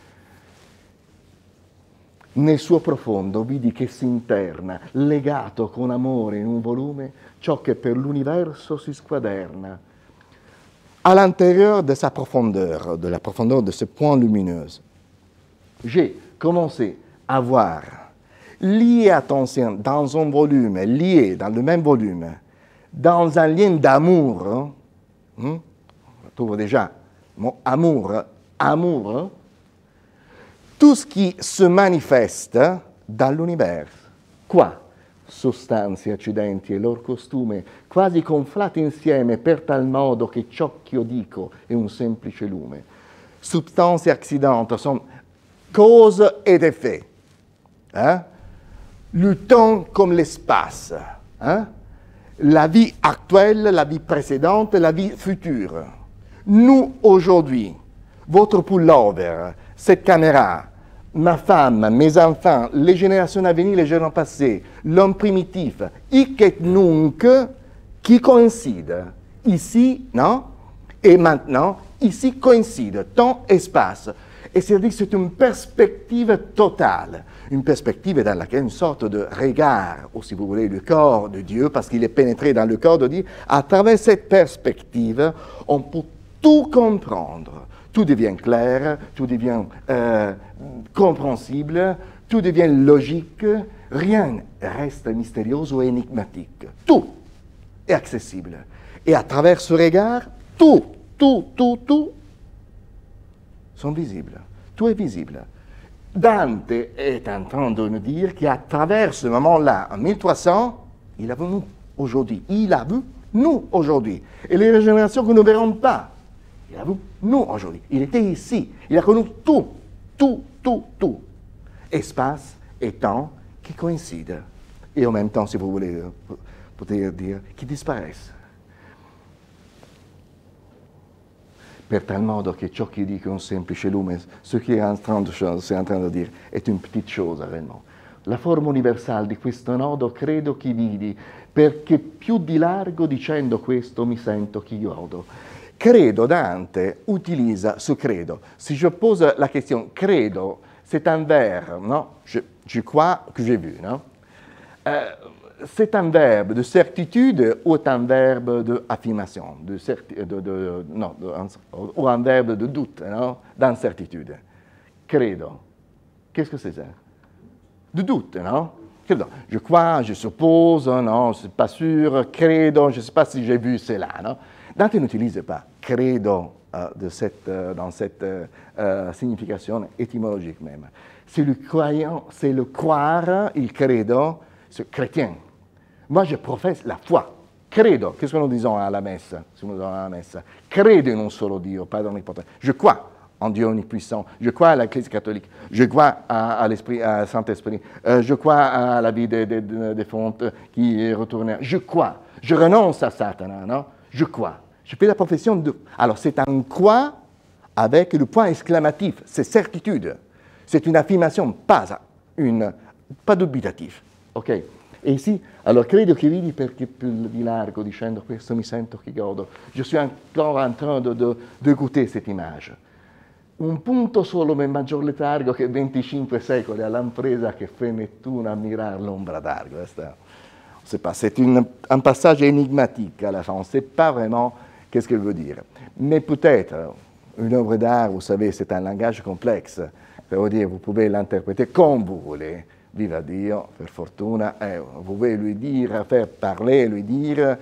Nel suo profondo vidi che si interna, legato con amore in un volume, ciò che per l'universo si squaderna. À l'intérieur de sa profondeur, de la profondeur de ce point lumineux, j'ai commencé à voir, lié attention dans un volume, lié dans le même volume, dans un lien d'amour, on trouve déjà mon amour, tout ce qui se manifeste dans l'univers. Qua, sostanze, accidenti e loro costume, quasi conflati insieme per tal modo che ciò che io dico è un semplice lume. Substanze e accidenti sono cause et effet. Le temps comme l'espace. La vie actuelle, la vie précédente, la vie future. Nous, aujourd'hui, votre pullover, cette caméra, ma femme, mes enfants, les générations à venir, les générations passées, l'homme primitif, hic et nunc, qui coïncident. Ici, non? Et maintenant, ici coïncident, temps, espace. Et c'est-à-dire que c'est une perspective totale, une perspective dans laquelle une sorte de regard, ou si vous voulez, le corps de Dieu, parce qu'il est pénétré dans le corps de Dieu. À travers cette perspective, on peut tout comprendre. Tout devient clair, tout devient compréhensible, tout devient logique, rien reste mystérieux ou énigmatique. Tout est accessible. Et à travers ce regard, tout sont visibles. Tout est visible. Dante est en train de nous dire qu'à travers ce moment-là, en 1300, il a vu nous aujourd'hui. Il a vu nous aujourd'hui. Et les générations que nous ne verrons pas, il a vu nous aujourd'hui. Il était ici. Il a connu tout. Espace et temps qui coïncident. Et en même temps, si vous voulez, peut-être dire, qui disparaissent. Per tal modo che ciò che dico è un semplice lume, ce che è en train de dire è une petite chose réellement. La forma universale di questo nodo credo che vidi, perché più di largo dicendo questo mi sento che godo. Credo, Dante utilise ce credo. Si je pose la question credo, c'est un verbe, non? Je crois que j'ai vu, non? C'est un verbe de certitude ou un verbe d'affirmation, ou un verbe de doute, non? D'incertitude. Credo. Qu'est-ce que c'est ça? De doute, non? Credo. Je crois, je suppose, non, je ne suis pas sûr, credo, je ne sais pas si j'ai vu cela, non? Dante n'utilise pas credo dans cette signification étymologique même. C'est le croyant, c'est le croire, il credo, c'est chrétien. Moi, je professe la foi. Credo. Qu'est-ce que nous disons à la messe? Credo in un solo Dio, Padre onnipotente. Je crois en Dieu omnipuissant. Je crois à l'Église catholique. Je crois à l'Esprit, à Saint-Esprit. Je crois à la vie des fontes qui est retournée. Je crois. Je renonce à Satan, non? Je crois. Je fais la profession de... Alors, c'est un croix avec le point exclamatif. C'est certitude. C'est une affirmation, pas dubitatif. Ok? E ici, allora credo che vidi perché più di largo dicendo questo mi sento che godo. Je suis encore en train de goûter cette image. Un punto solo ma maggior letargo che 25 secoli all'impresa che fait Nettuno a mirar l'ombra d'argo. C'est un passage énigmatique à la fin. On ne sait pas vraiment qu'est-ce qu'elle veut dire. Mais peut-être, une œuvre d'art, vous savez, c'est un langage complexe. Ça veut dire, vous pouvez l'interpréter comme vous voulez. Viva Dio, per fortuna, vous pouvez lui dire, faire parler, lui dire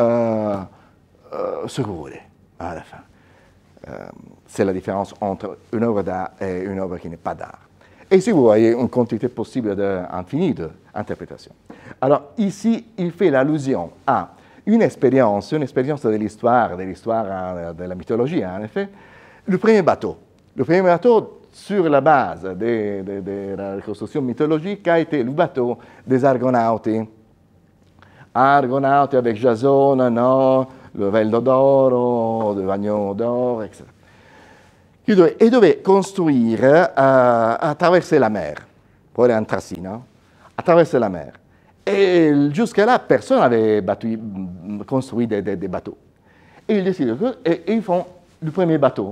ce que vous voulez, à la fin. C'est la différence entre une œuvre d'art et une œuvre qui n'est pas d'art. Et ici, vous voyez une quantité possible infinie d'interprétations. Alors, ici, il fait l'allusion à une expérience de l'histoire, de la mythologie, en effet, le premier bateau. Le premier bateau, sur la base de la reconstruction mythologique, a été le bateau des Argonautes. Argonautes avec Jason, non, le Veldo d'Oro, le Vagnon d'Or, etc. Et devait construire à traverser la mer, pour aller en Tracie, non? À traverser la mer. Et jusqu'à là, personne n'avait construit des bateaux. Et ils décident, et ils font le premier bateau.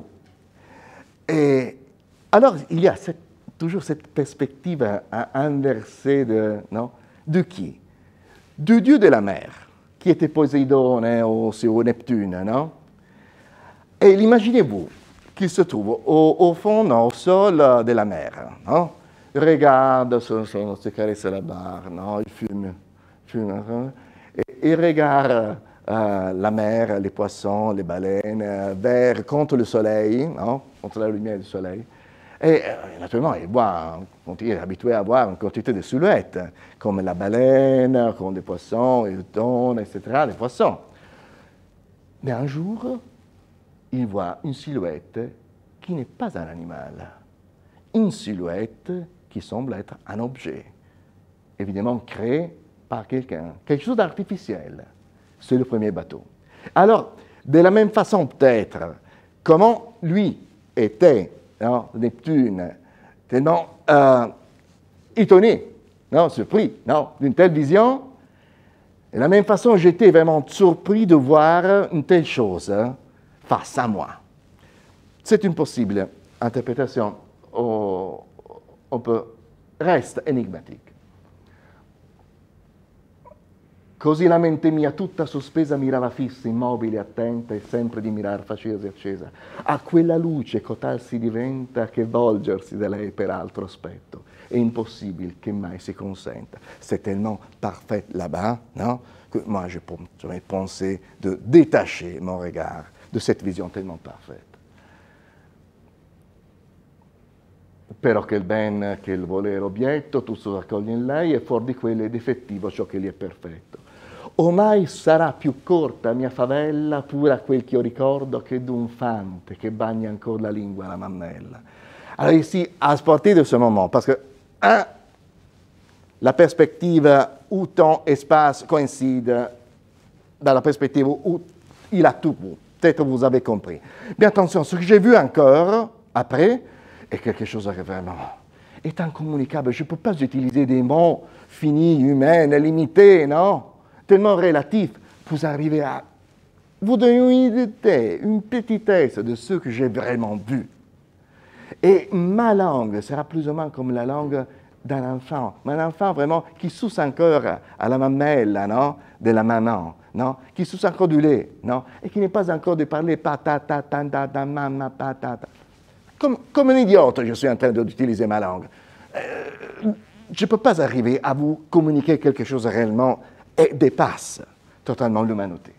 Et alors, il y a toujours cette perspective inversée de qui? Du dieu de la mer, qui était Poséidon ou Neptune, non? Et imaginez-vous qu'il se trouve au fond, au sol de la mer, non? Il regarde, se caresse la barre, non? Il fume, et il regarde la mer, les poissons, les baleines, contre le soleil, non? Contre la lumière du soleil. Et naturellement, il est habitué à voir une quantité de silhouettes, comme la baleine, comme des poissons, les thon, etc., des poissons. Mais un jour, il voit une silhouette qui n'est pas un animal, une silhouette qui semble être un objet, évidemment créé par quelqu'un, quelque chose d'artificiel. C'est le premier bateau. Alors, de la même façon peut-être, comment lui était, non, Neptune, tellement étonné, non, surpris, non, d'une telle vision. De la même façon, j'étais vraiment surpris de voir une telle chose face à moi. C'est une possible interprétation, reste énigmatique. Così la mente mia tutta sospesa mirava fissa, immobile, attenta e sempre di mirar faceva accesa. A quella luce cotal si diventa che volgersi da lei per altro aspetto. È impossibile che mai si consenta. C'est tellement parfait là-bas, non? Que moi je vais penser de détacher mon regard de cette vision tellement parfaite. Però che il ben, che il volere obietto, tu si raccogli in lei e fuori di quello è difettivo ciò che lì è perfetto. Ormai sarà più corta mia favella pure a quel che io ricordo che d'un fante che bagna ancora la lingua alla mammella. Alors ici, à partir de ce moment, parce que la perspective où temps et espace coïncident dans la perspective où il a tout pour. Peut-être vous avez compris. Mais attention, ce que j'ai vu encore après est quelque chose qui vraiment est incommunicable. Je ne peux pas utiliser des mots finis, humains, limités, non? Tellement relatifs. Vous arrivez à vous donner une petitesse de ce que j'ai vraiment vu. Et ma langue sera plus ou moins comme la langue d'un enfant, mais un enfant vraiment qui suce encore à la mamelle, non, de la maman, non, qui suce encore du lait, non, et qui n'est pas encore de parler patata, tata, mamma, patata. Comme un idiote, je suis en train d'utiliser ma langue. Je ne peux pas arriver à vous communiquer quelque chose réellement et dépasse totalmente l'umanità.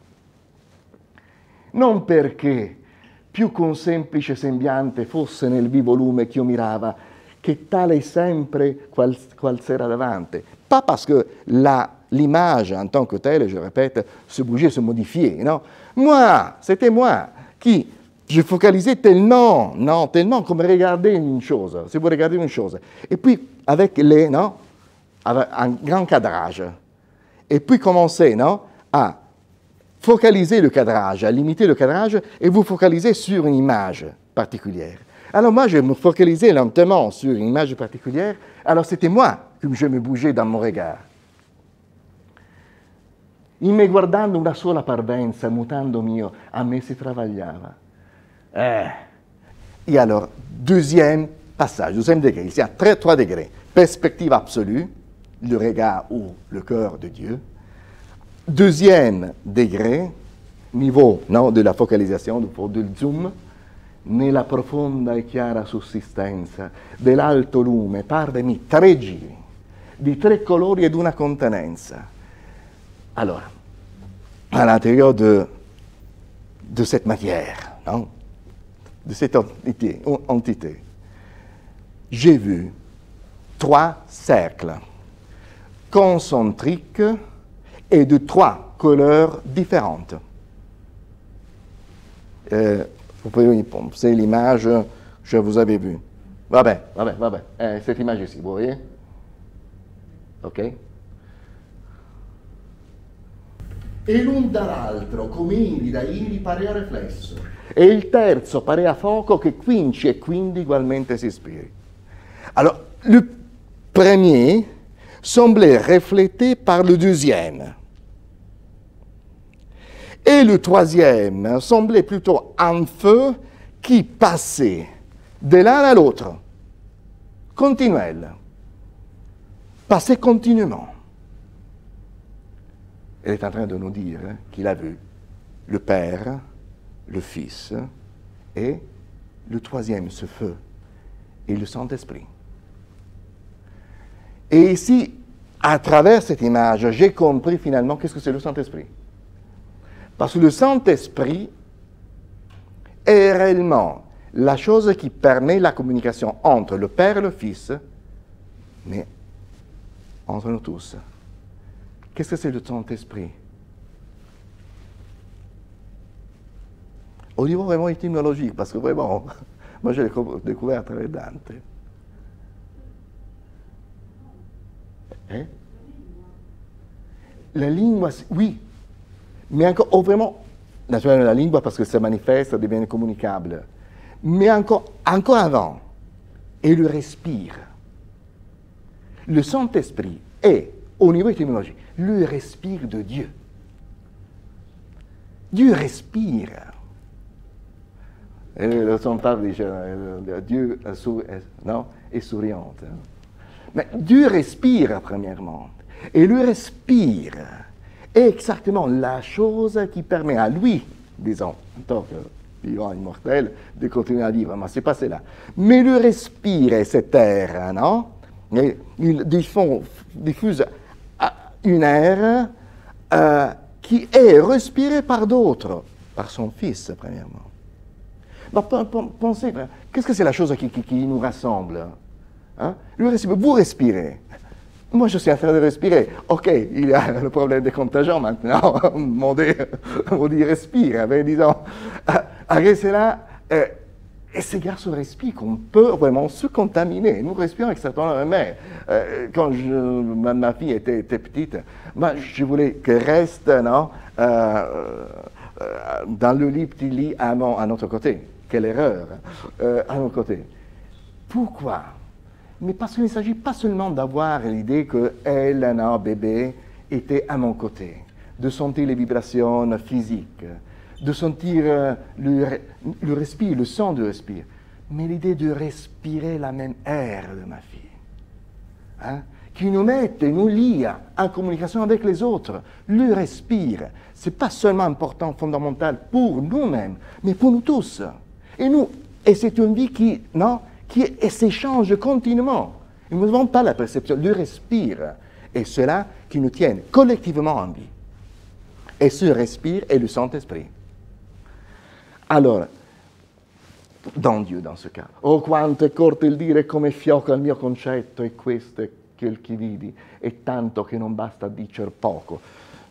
Non perché più che un semplice sembiante fosse nel vivo lume che io mirava, che tale sempre qual s'era davanti. Pas parce que l'image en tant que telle, je répète, se bougeait, se modifiait, non. Moi, c'était moi qui, je focalisais tellement, non, tellement comme regarder une chose, si vous regardez une chose. Et puis, avec les, non, avec un grand cadrage. Et puis commencer, non, à focaliser le cadrage, à limiter le cadrage, et vous focalisez sur une image particulière. Alors moi, je me focalisais lentement sur une image particulière, alors c'était moi que je me bougeais dans mon regard. In me guardando una sola parvenza, mutando mio, a me si travagliava. Et alors, deuxième passage, deuxième degré, il y a trois degrés. Perspective absolue, le regard ou le cœur de Dieu. Deuxième degré, niveau, no, de la focalisation, del zoom, nella profonda e chiara sussistenza dell'alto lume, parvemi tre giri, di tre colori ed una contenenza. Alors, à l'intérieur de cette matière, non, de cette entité, j'ai vu trois cercles concentriques et de trois couleurs différentes. Vous pouvez c'est l'image, je vous avais vue. Va bene. Cette image ici, vous voyez? Ok? E l'un dall'altro, come indi da ieri, parea riflesso. E il terzo parea fuoco che quinci e quindi ugualmente si ispiri. Alors, le premier semblait reflété par le deuxième. Et le troisième semblait plutôt un feu qui passait de l'un à l'autre, continuel, passait continuellement. Elle est en train de nous dire qu'il a vu le Père, le Fils et le troisième, ce feu, et le Saint-Esprit. Et ici, à travers cette image, j'ai compris finalement qu'est-ce que c'est le Saint-Esprit. Parce que le Saint-Esprit est réellement la chose qui permet la communication entre le Père et le Fils, mais entre nous tous. Qu'est-ce que c'est le Saint-Esprit? Au niveau vraiment étymologique, parce que vraiment, moi je l'ai découvert à travers Dante. Hein? La lingua, oui, mais encore, vraiment, naturellement la lingua parce que ça manifeste, ça devient communicable, mais encore avant, et le respire. Le Saint-Esprit est, au niveau étymologique, le respire de Dieu. Dieu respire. Et le Saint-Père dit, Dieu est souriant. Mais Dieu respire, premièrement. Et le respire est exactement la chose qui permet à lui, disons, en tant que vivant immortel, de continuer à vivre. Mais ce n'est pas cela. Mais le respire, cet air, non? Il diffuse une air qui est respirée par d'autres, par son Fils, premièrement. Donc, pensez, qu'est-ce que c'est la chose qui nous rassemble? Hein? Vous respirez. Moi, je suis en train de respirer. Ok, il y a le problème des contagions maintenant. Mon Dieu, on dit respire. Mais disons, après cela, et ces garçons respirent qu'on peut vraiment se contaminer. Nous respirons exactement. Mais quand ma fille était petite, moi, je voulais qu'elle reste dans le lit, petit lit à notre côté. Quelle erreur, à notre côté. Pourquoi? Mais parce qu'il ne s'agit pas seulement d'avoir l'idée qu'elle, un bébé, était à mon côté, de sentir les vibrations physiques, de sentir le respire, le son du respire, mais l'idée de respirer la même air de ma fille. hein, qui nous met et nous lie en communication avec les autres. Le respire. Ce n'est pas seulement important, fondamental pour nous-mêmes, mais pour nous tous. Et c'est une vie qui s'échange continuellement. Nous n'avons pas la perception, le respire. Et cela qui nous tient collectivement en vie. E ce respire è il Saint-Esprit. Allora, Don Dio dans ce cas. Oh, quanto è corto il dire come fioca il mio concetto, e questo è quel che vidi, e tanto che non basta dicer poco.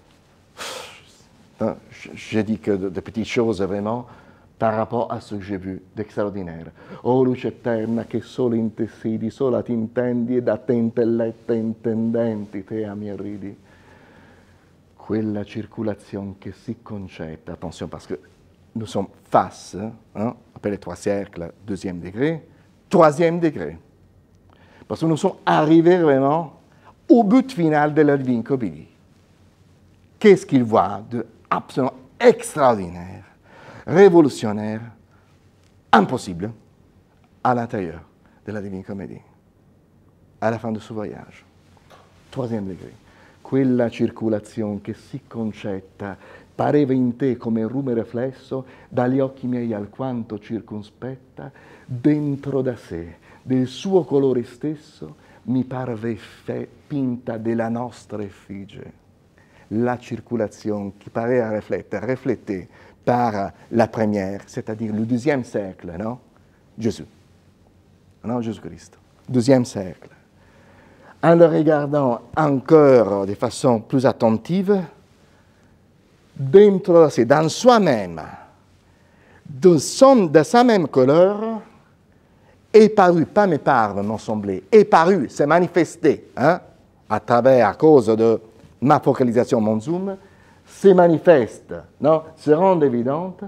Je dis que de petites choses vraiment par rapport à ce que j'ai vu d'extraordinaire. Oh, luce eterna che solo in te sidi, sola ti intendi, e da te intelletta intendenti, te ami e ridi. Quella circulation qui si concède, attention parce que nous sommes face, après les 3 cercles, 2e degré, 3e degré. Parce que nous sommes arrivés vraiment au but final de la Divine Comédie. Qu'est-ce qu'il voit de absolument extraordinaire, révolutionnaire, impossible à l'intérieur de la Divine Comédie, à la fin de ce voyage? 3e degré. Quella circolazione che si concetta pareva in te come un lume riflesso dagli occhi miei alquanto circonspetta, dentro da sé, del suo colore stesso, mi parve pinta della nostra effigie. La circulation qui paraît reflétée par la première, c'est-à-dire le 2e cercle, non? Jésus. Non, Jésus-Christ. 2e cercle. En le regardant encore de façon plus attentive, dentro de lui, dans soi-même, de sa même couleur, est paru, pas me parve, m'en semblait, est paru, s'est manifesté, à travers, à cause de ma focalisation, mon zoom, se manifeste, non, se rend évidente,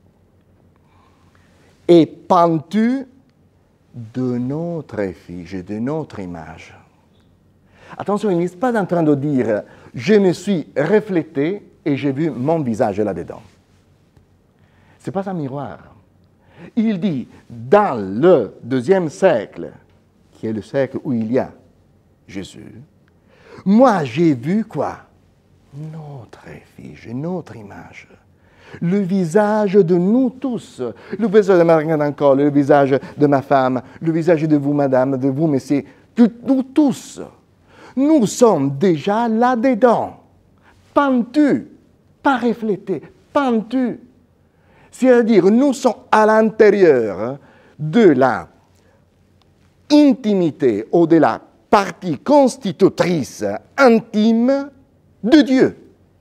et pentu de notre effigie, de notre image. Attention, il n'est pas en train de dire « je me suis reflété et j'ai vu mon visage là-dedans ». Ce n'est pas un miroir. Il dit « dans le 2e siècle, qui est le siècle où il y a Jésus, moi j'ai vu quoi? Notre effigie, notre image. Le visage de nous tous, le visage de Marie d'Ancole, le visage de ma femme, le visage de vous, madame, de vous, messieurs, de nous tous. Nous sommes déjà là-dedans, pentus, pas reflétés, pentus. C'est-à-dire, nous sommes à l'intérieur de la intimité ou de la partie constitutrice intime de Dieu.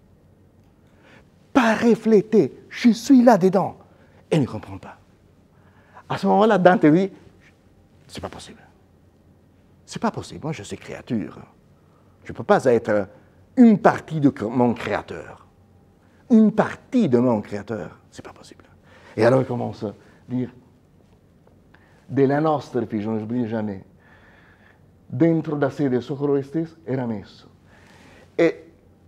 Pas reflété, je suis là-dedans. Et ne comprend pas. À ce moment-là, Dante dit, c'est pas possible. C'est pas possible, moi je suis créature. Je ne peux pas être une partie de mon créateur. Une partie de mon créateur, c'est pas possible. Et alors il commence à dire, della nostra figlia, non j'oublie jamais, dentro da sé del suo colore stesso era messo. Et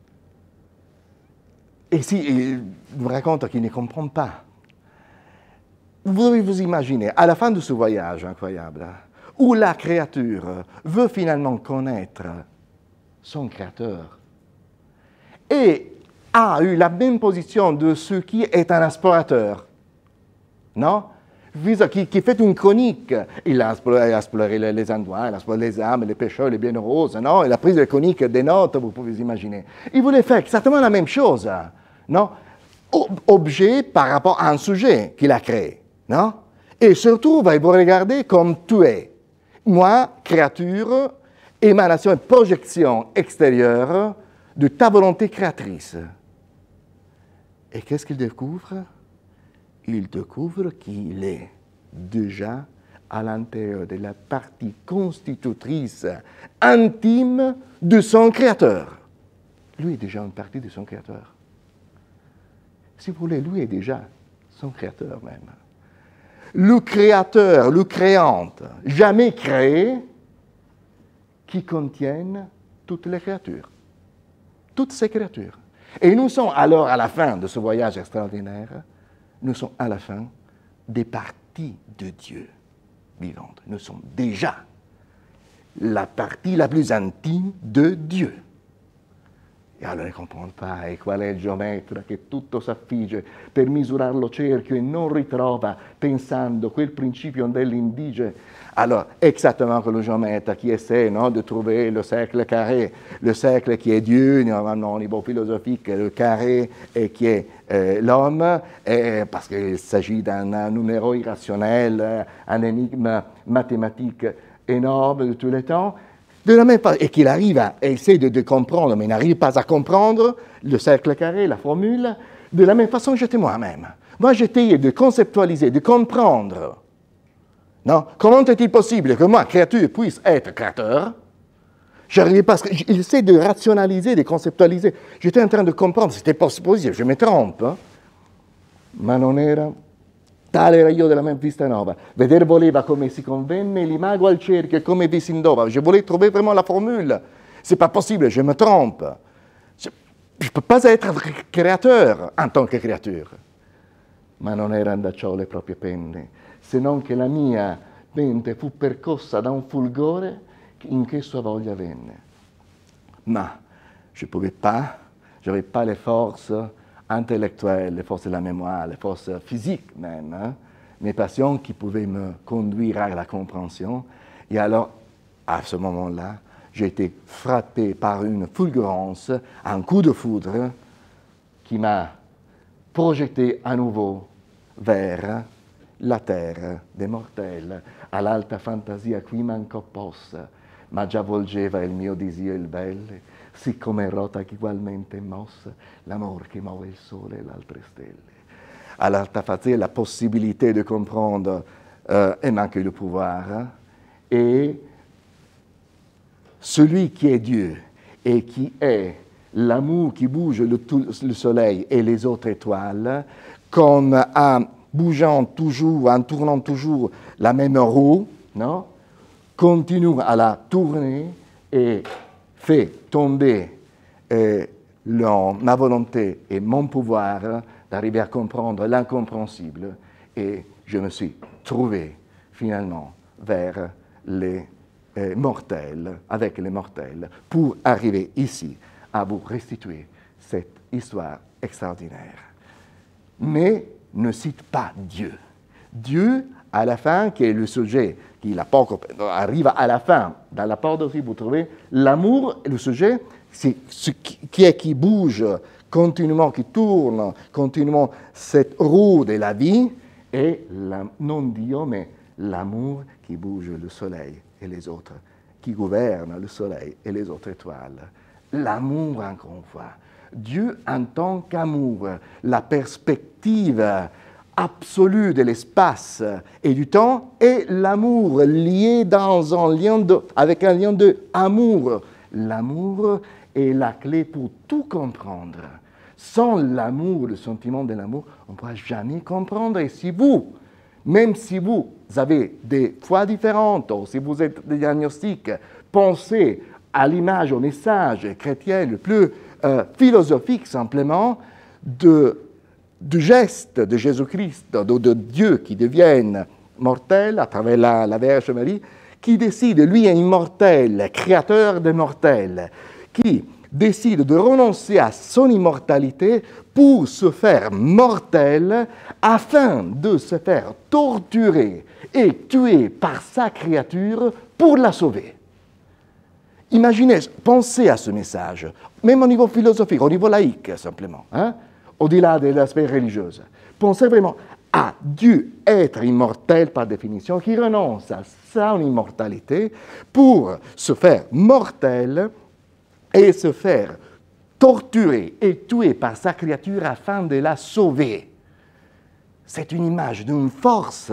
ici, il nous raconte qu'il ne comprend pas. Vous devez vous imaginer, à la fin de ce voyage incroyable, où la créature veut finalement connaître son créateur et a eu la même position de ce qui est un explorateur, non? Qui fait une chronique. Il a exploré les endroits, il a exploré les âmes, les pécheurs, les bienheureux, non? Il a pris des chroniques, des notes, vous pouvez vous imaginer. Il voulait faire exactement la même chose, non? Objet par rapport à un sujet qu'il a créé, non? Et surtout, il va vous regarder comme tu es. Moi, créature, émanation et projection extérieure de ta volonté créatrice. Et qu'est-ce qu'il découvre? Il découvre qu'il est déjà à l'intérieur de la partie constitutrice intime de son créateur. Lui est déjà une partie de son créateur. Si vous voulez, lui est déjà son créateur même. Le créateur, le créante, jamais créé, qui contiennent toutes les créatures. Toutes ces créatures. Et nous sommes alors à la fin de ce voyage extraordinaire, nous sommes à la fin des parties de Dieu vivantes. Nous sommes déjà. la partie la plus intime de Dio. E allora ne comprendo pas, e qual è il geometra che tutto s'affigge per misurare lo cerchio e non ritrova, pensando quel principio dell'indige. Alors, exactement comme le géomètre qui essaie de trouver le cercle carré, le cercle qui est Dieu, normalement au niveau philosophique, le carré et qui est l'homme, parce qu'il s'agit d'un numéro irrationnel, un énigme mathématique énorme de tous les temps, de la même façon, et qu'il arrive à essayer de comprendre, mais n'arrive pas à comprendre le cercle carré, la formule, de la même façon que j'étais moi-même. Moi, j'essayais de conceptualiser, de comprendre. Non? Comment est-il possible que moi, créature, puisse être créateur? J'arrivais pas, il essaie de rationaliser, de conceptualiser. J'étais en train de comprendre, c'était possible, je me trompe. Ma non era, tale era io della mia vista nuova. Vedere voleva come si convenne l'imago al cerchio e come vi si indova. Je voulais trouver vraiment la formule. C'est pas possible, je me trompe. Je ne peux pas être créateur en tant que créature. Ma non erano da ciò le proprie penne, se non che la mia mente fu percossa da un fulgore in che sua voglia venne. Ma je ne pouvais pas, je n'avais pas les forces intellectuelles, les forces de la mémoire, les forces physiques même, mes passions qui pouvaient me conduire à la compréhension. Et alors, à ce moment-là, j'ai été frappé par une fulgurance, un coup de foudre qui m'a projeté à nouveau vers la terra dei mortali, all'alta fantasia qui manco possa, ma già volgeva il mio disio il belle, siccome rota ugualmente mossa, l'amor che muove il sole e le altre stelle. All'alta fantasia, la possibilité de comprendre et manque le pouvoir, et celui qui est Dieu et qui est l'amour qui bouge le soleil et les autres étoiles, comme en bougeant toujours, en tournant toujours la même roue, non? Continue à la tourner et fait tomber ma volonté et mon pouvoir d'arriver à comprendre l'incompréhensible. Et je me suis trouvé finalement vers les mortels, avec les mortels, pour arriver ici à vous restituer cette histoire extraordinaire. Mais ne cite pas Dieu. Dieu, à la fin, qui est le sujet, qui arrive à la fin, dans la porte aussi, vous trouvez l'amour, le sujet, c'est ce qui bouge continuellement, qui tourne continuellement cette roue de la vie, et non Dieu, mais l'amour qui bouge le soleil et les autres, qui gouverne le soleil et les autres étoiles. L'amour, encore une fois. Dieu en tant qu'amour, la perspective absolue de l'espace et du temps, et l'amour lié avec un lien d'amour. L'amour est la clé pour tout comprendre. Sans l'amour, le sentiment de l'amour, on ne pourra jamais comprendre. Et si vous, même si vous avez des foi différentes, ou si vous êtes des agnostiques, pensez à l'image, au message chrétien le plus philosophique simplement du geste de Jésus-Christ, de Dieu qui devient mortel à travers la Vierge Marie, qui décide, lui est immortel, créateur des mortels, qui décide de renoncer à son immortalité pour se faire mortel afin de se faire torturer et tuer par sa créature pour la sauver. Imaginez, pensez à ce message, même au niveau philosophique, au niveau laïque simplement, au-delà de l'aspect religieux. Pensez vraiment à Dieu, être immortel par définition, qui renonce à son immortalité pour se faire mortel et se faire torturer et tuer par sa créature afin de la sauver. C'est une image d'une force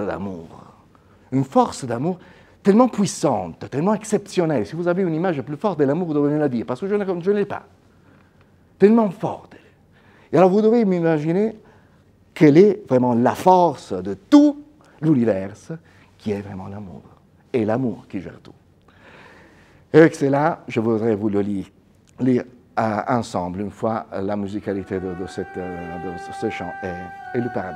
d'amour tellement puissante, tellement exceptionnelle. Si vous avez une image plus forte de l'amour, vous devez me la dire, parce que je ne l'ai pas. Tellement forte. Et alors vous devez m'imaginer quelle est vraiment la force de tout l'univers, qui est vraiment l'amour. Et l'amour qui gère tout. Et avec cela, je voudrais vous le lire ensemble, une fois la musicalité de ce chant et le paradis.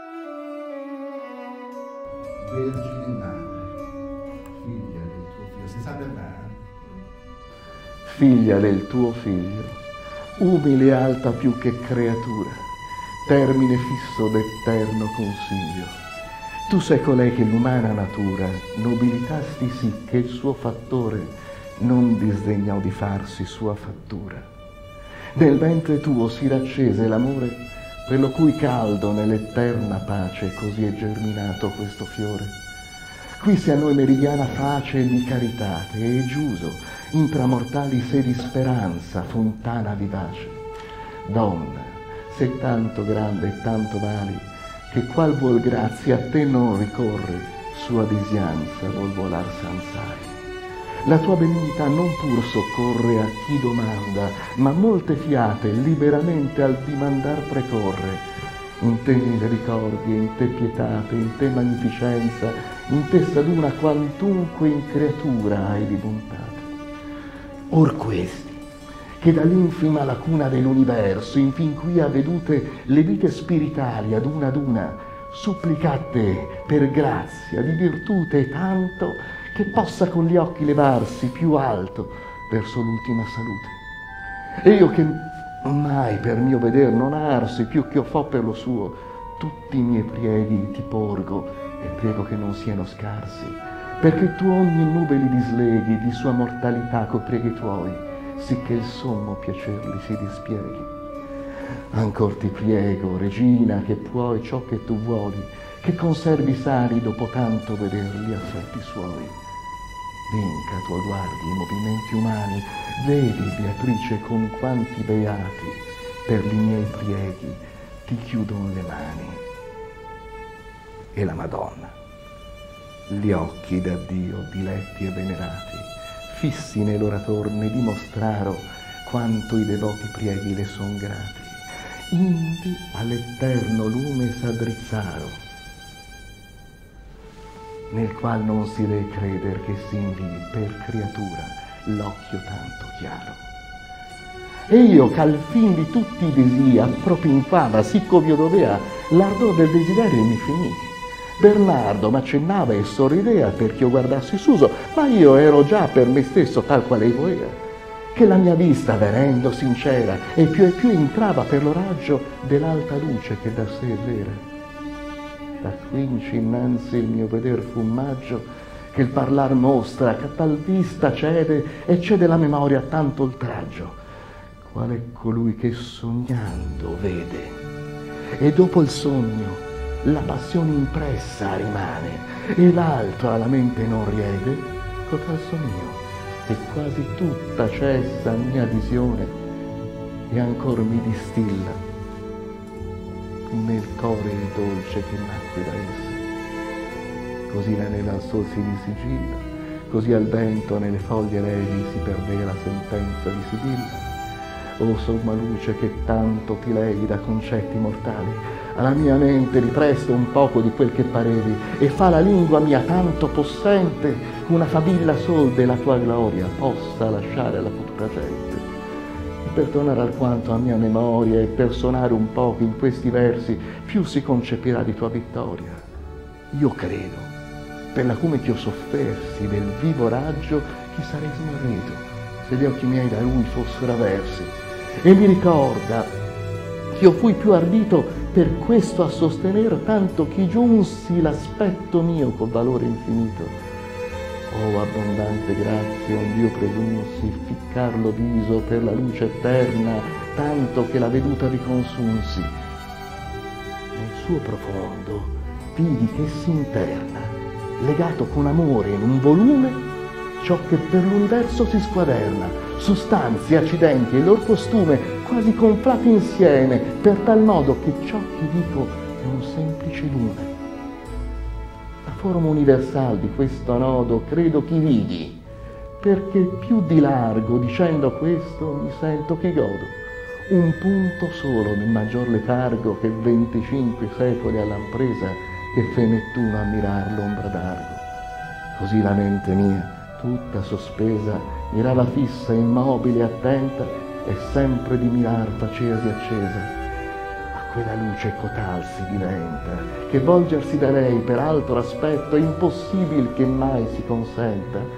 Vergine Madre, figlia del tuo Figlio si sa Bernard? Figlia del tuo figlio, umile e alta più che creatura, termine fisso d'eterno consiglio. Tu sei colei che l'umana natura nobilitasti sì che il suo fattore non disdegnò di farsi sua fattura. Nel ventre tuo si raccese l'amore per lo cui caldo nell'eterna pace così è germinato questo fiore. Qui sia a noi meridiana face di caritate e giuso, intramortali se di speranza, fontana vivace. Donna, sei tanto grande e tanto vali, che qual vuol grazia a te non ricorre, sua disianza vuol volar sansai. La tua benignità non pur soccorre a chi domanda, ma molte fiate liberamente al dimandar precorre. In te misericordia, in te pietate, in te magnificenza, in te saduna quantunque in creatura hai di bontate. Or questi, che dall'infima lacuna dell'universo, infin qui ha vedute le vite spiritali ad una, supplicate per grazia di virtute tanto che possa con gli occhi levarsi più alto verso l'ultima salute. E io che mai per mio veder non arsi più che io fo per lo suo, tutti i miei prieghi ti porgo e prego che non siano scarsi, perché tu ogni nube li disleghi di sua mortalità coi preghi tuoi, sicché il sommo piacer li si dispieghi. Ancor ti priego, Regina, che puoi ciò che tu vuoli, che conservi sani dopo tanto veder gli affetti suoi. Vinca tua guardi i movimenti umani, vedi, Beatrice, con quanti beati per i miei prieghi ti chiudon le mani. E la Madonna, gli occhi da Dio diletti e venerati, fissi nei loro torni, dimostraro quanto i devoti prieghi le son grati. Indi all'eterno lume s'addrizzaro, nel qual non si deve credere che si invii per creatura l'occhio tanto chiaro. E io, ch'al fin di tutti i desia, propinquava, sicc'ov'io dovea, l'ardor del desiderio mi finì. Bernardo m'accennava e sorridea perché io guardassi suso, ma io ero già per me stesso tal quale volea, che la mia vista, venendo sincera, e più entrava per lo raggio dell'alta luce che da sé è vera. Da quinci innanzi il mio veder fu un maggio, che il parlar mostra, che a tal vista cede, e cede la memoria a tanto oltraggio, qual è colui che sognando vede, e dopo il sogno la passione impressa rimane, e l'altro alla mente non riede, cotal son io, e quasi tutta cessa mia visione, e ancor mi distilla nel core il dolce che nacque da essa. Così la neve al sol si disigilla, così al vento nelle foglie levi si perdeva la sentenza di Sibilla. O somma luce che tanto ti leghi da concetti mortali, alla mia mente ripresto un poco di quel che parevi, e fa la lingua mia tanto possente, una favilla sol della tua gloria possa lasciare alla futura gente. Per tornare alquanto a mia memoria e per sonare un poco in questi versi, più si concepirà di tua vittoria. Io credo, per l'acume che io soffersi del vivo raggio, che sarei smarrito se gli occhi miei da lui fossero aversi. E mi ricorda che io fui più ardito per questo a sostener, tanto che giunsi l'aspetto mio col valore infinito. Oh, abbondante grazia, onde io presunsi ficcar lo viso per la luce eterna, tanto che la veduta vi consunsi. Nel suo profondo vidi che si interna, legato con amore in un volume, ciò che per l'universo si squaderna, sostanze, accidenti e il lor costume quasi conflati insieme, per tal modo che ciò che dico è un semplice lume. Forma universal di questo nodo credo chi vidi, perché più di largo dicendo questo mi sento che godo. Un punto solo nel maggior letargo che 25 secoli all'ampresa che fe Nettuno a mirar l'ombra d'argo. Così la mente mia, tutta sospesa, mirava fissa, immobile, attenta, e sempre di mirar facesi accesa. Quella luce cotal si diventa, che volgersi da lei per altro aspetto è impossibile che mai si consenta,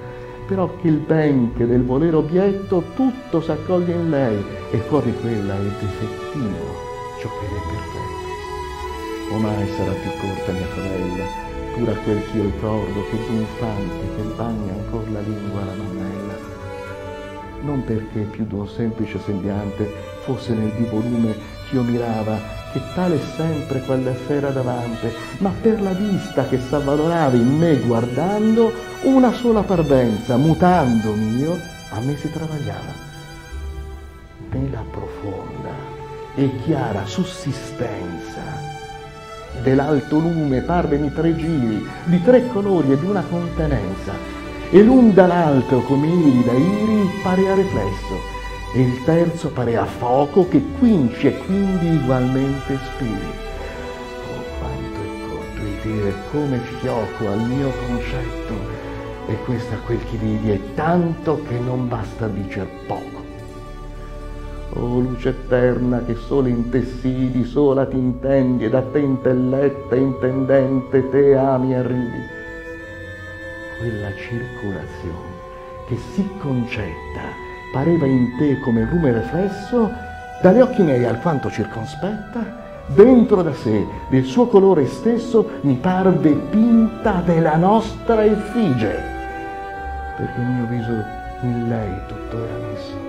però che il ben che del volere obietto tutto s'accoglie in lei, e fuori quella è difettivo ciò che è perfetto. Ormai sarà più corta mia favella, pur a quel ch'io ricordo che d'un fante che bagna ancor la lingua alla mammella. Non perché più d'un semplice sembiante fosse nel vivo lume ch'io mirava, che tale sempre quella sera davante, ma per la vista che s'avvalorava in me guardando, una sola parvenza, mutandomi io, a me si travagliava. Nella profonda e chiara sussistenza dell'alto lume parvemi 3 giri di 3 colori e di una contenenza, e l'un dall'altro come iri da iri parea riflesso, e il terzo parea fuoco che quinci e quindi ugualmente spiri. Oh, quanto è corto il dire come fioco al mio concetto, e questo a quel che vidi è tanto che non basta dicer poco. Oh, luce eterna che solo in te sidi, sola ti intendi, e da te intelletta e intendente te ami e arrivi. Quella circolazione che si concetta pareva in te come lume riflesso, dagli occhi miei alquanto circonspetta, dentro da sé del suo colore stesso mi parve pinta della nostra effigie, perché il mio viso in lei tutto era messo.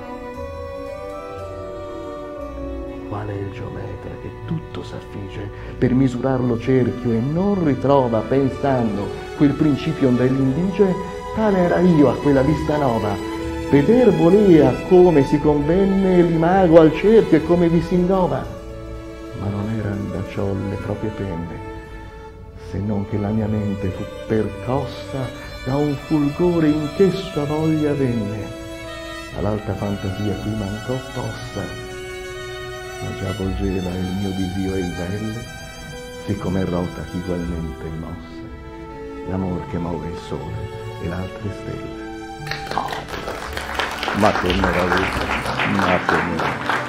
Qual è il geometra che tutto s'affige per misurarlo cerchio e non ritrova, pensando quel principio dell'indige? Tale era io a quella vista nova. Veder volea come si convenne l'imago al cerchio e come vi si innova, ma non eran da ciò le proprie penne, se non che la mia mente fu percossa da un fulgore in che sua voglia venne. All'alta fantasia qui mancò possa, ma già volgeva il mio disio e il belle, siccome rota ugualmente mosse, l'amor che muove il sole e l'altre stelle. Oh, ma che meraviglia, ma che meraviglia.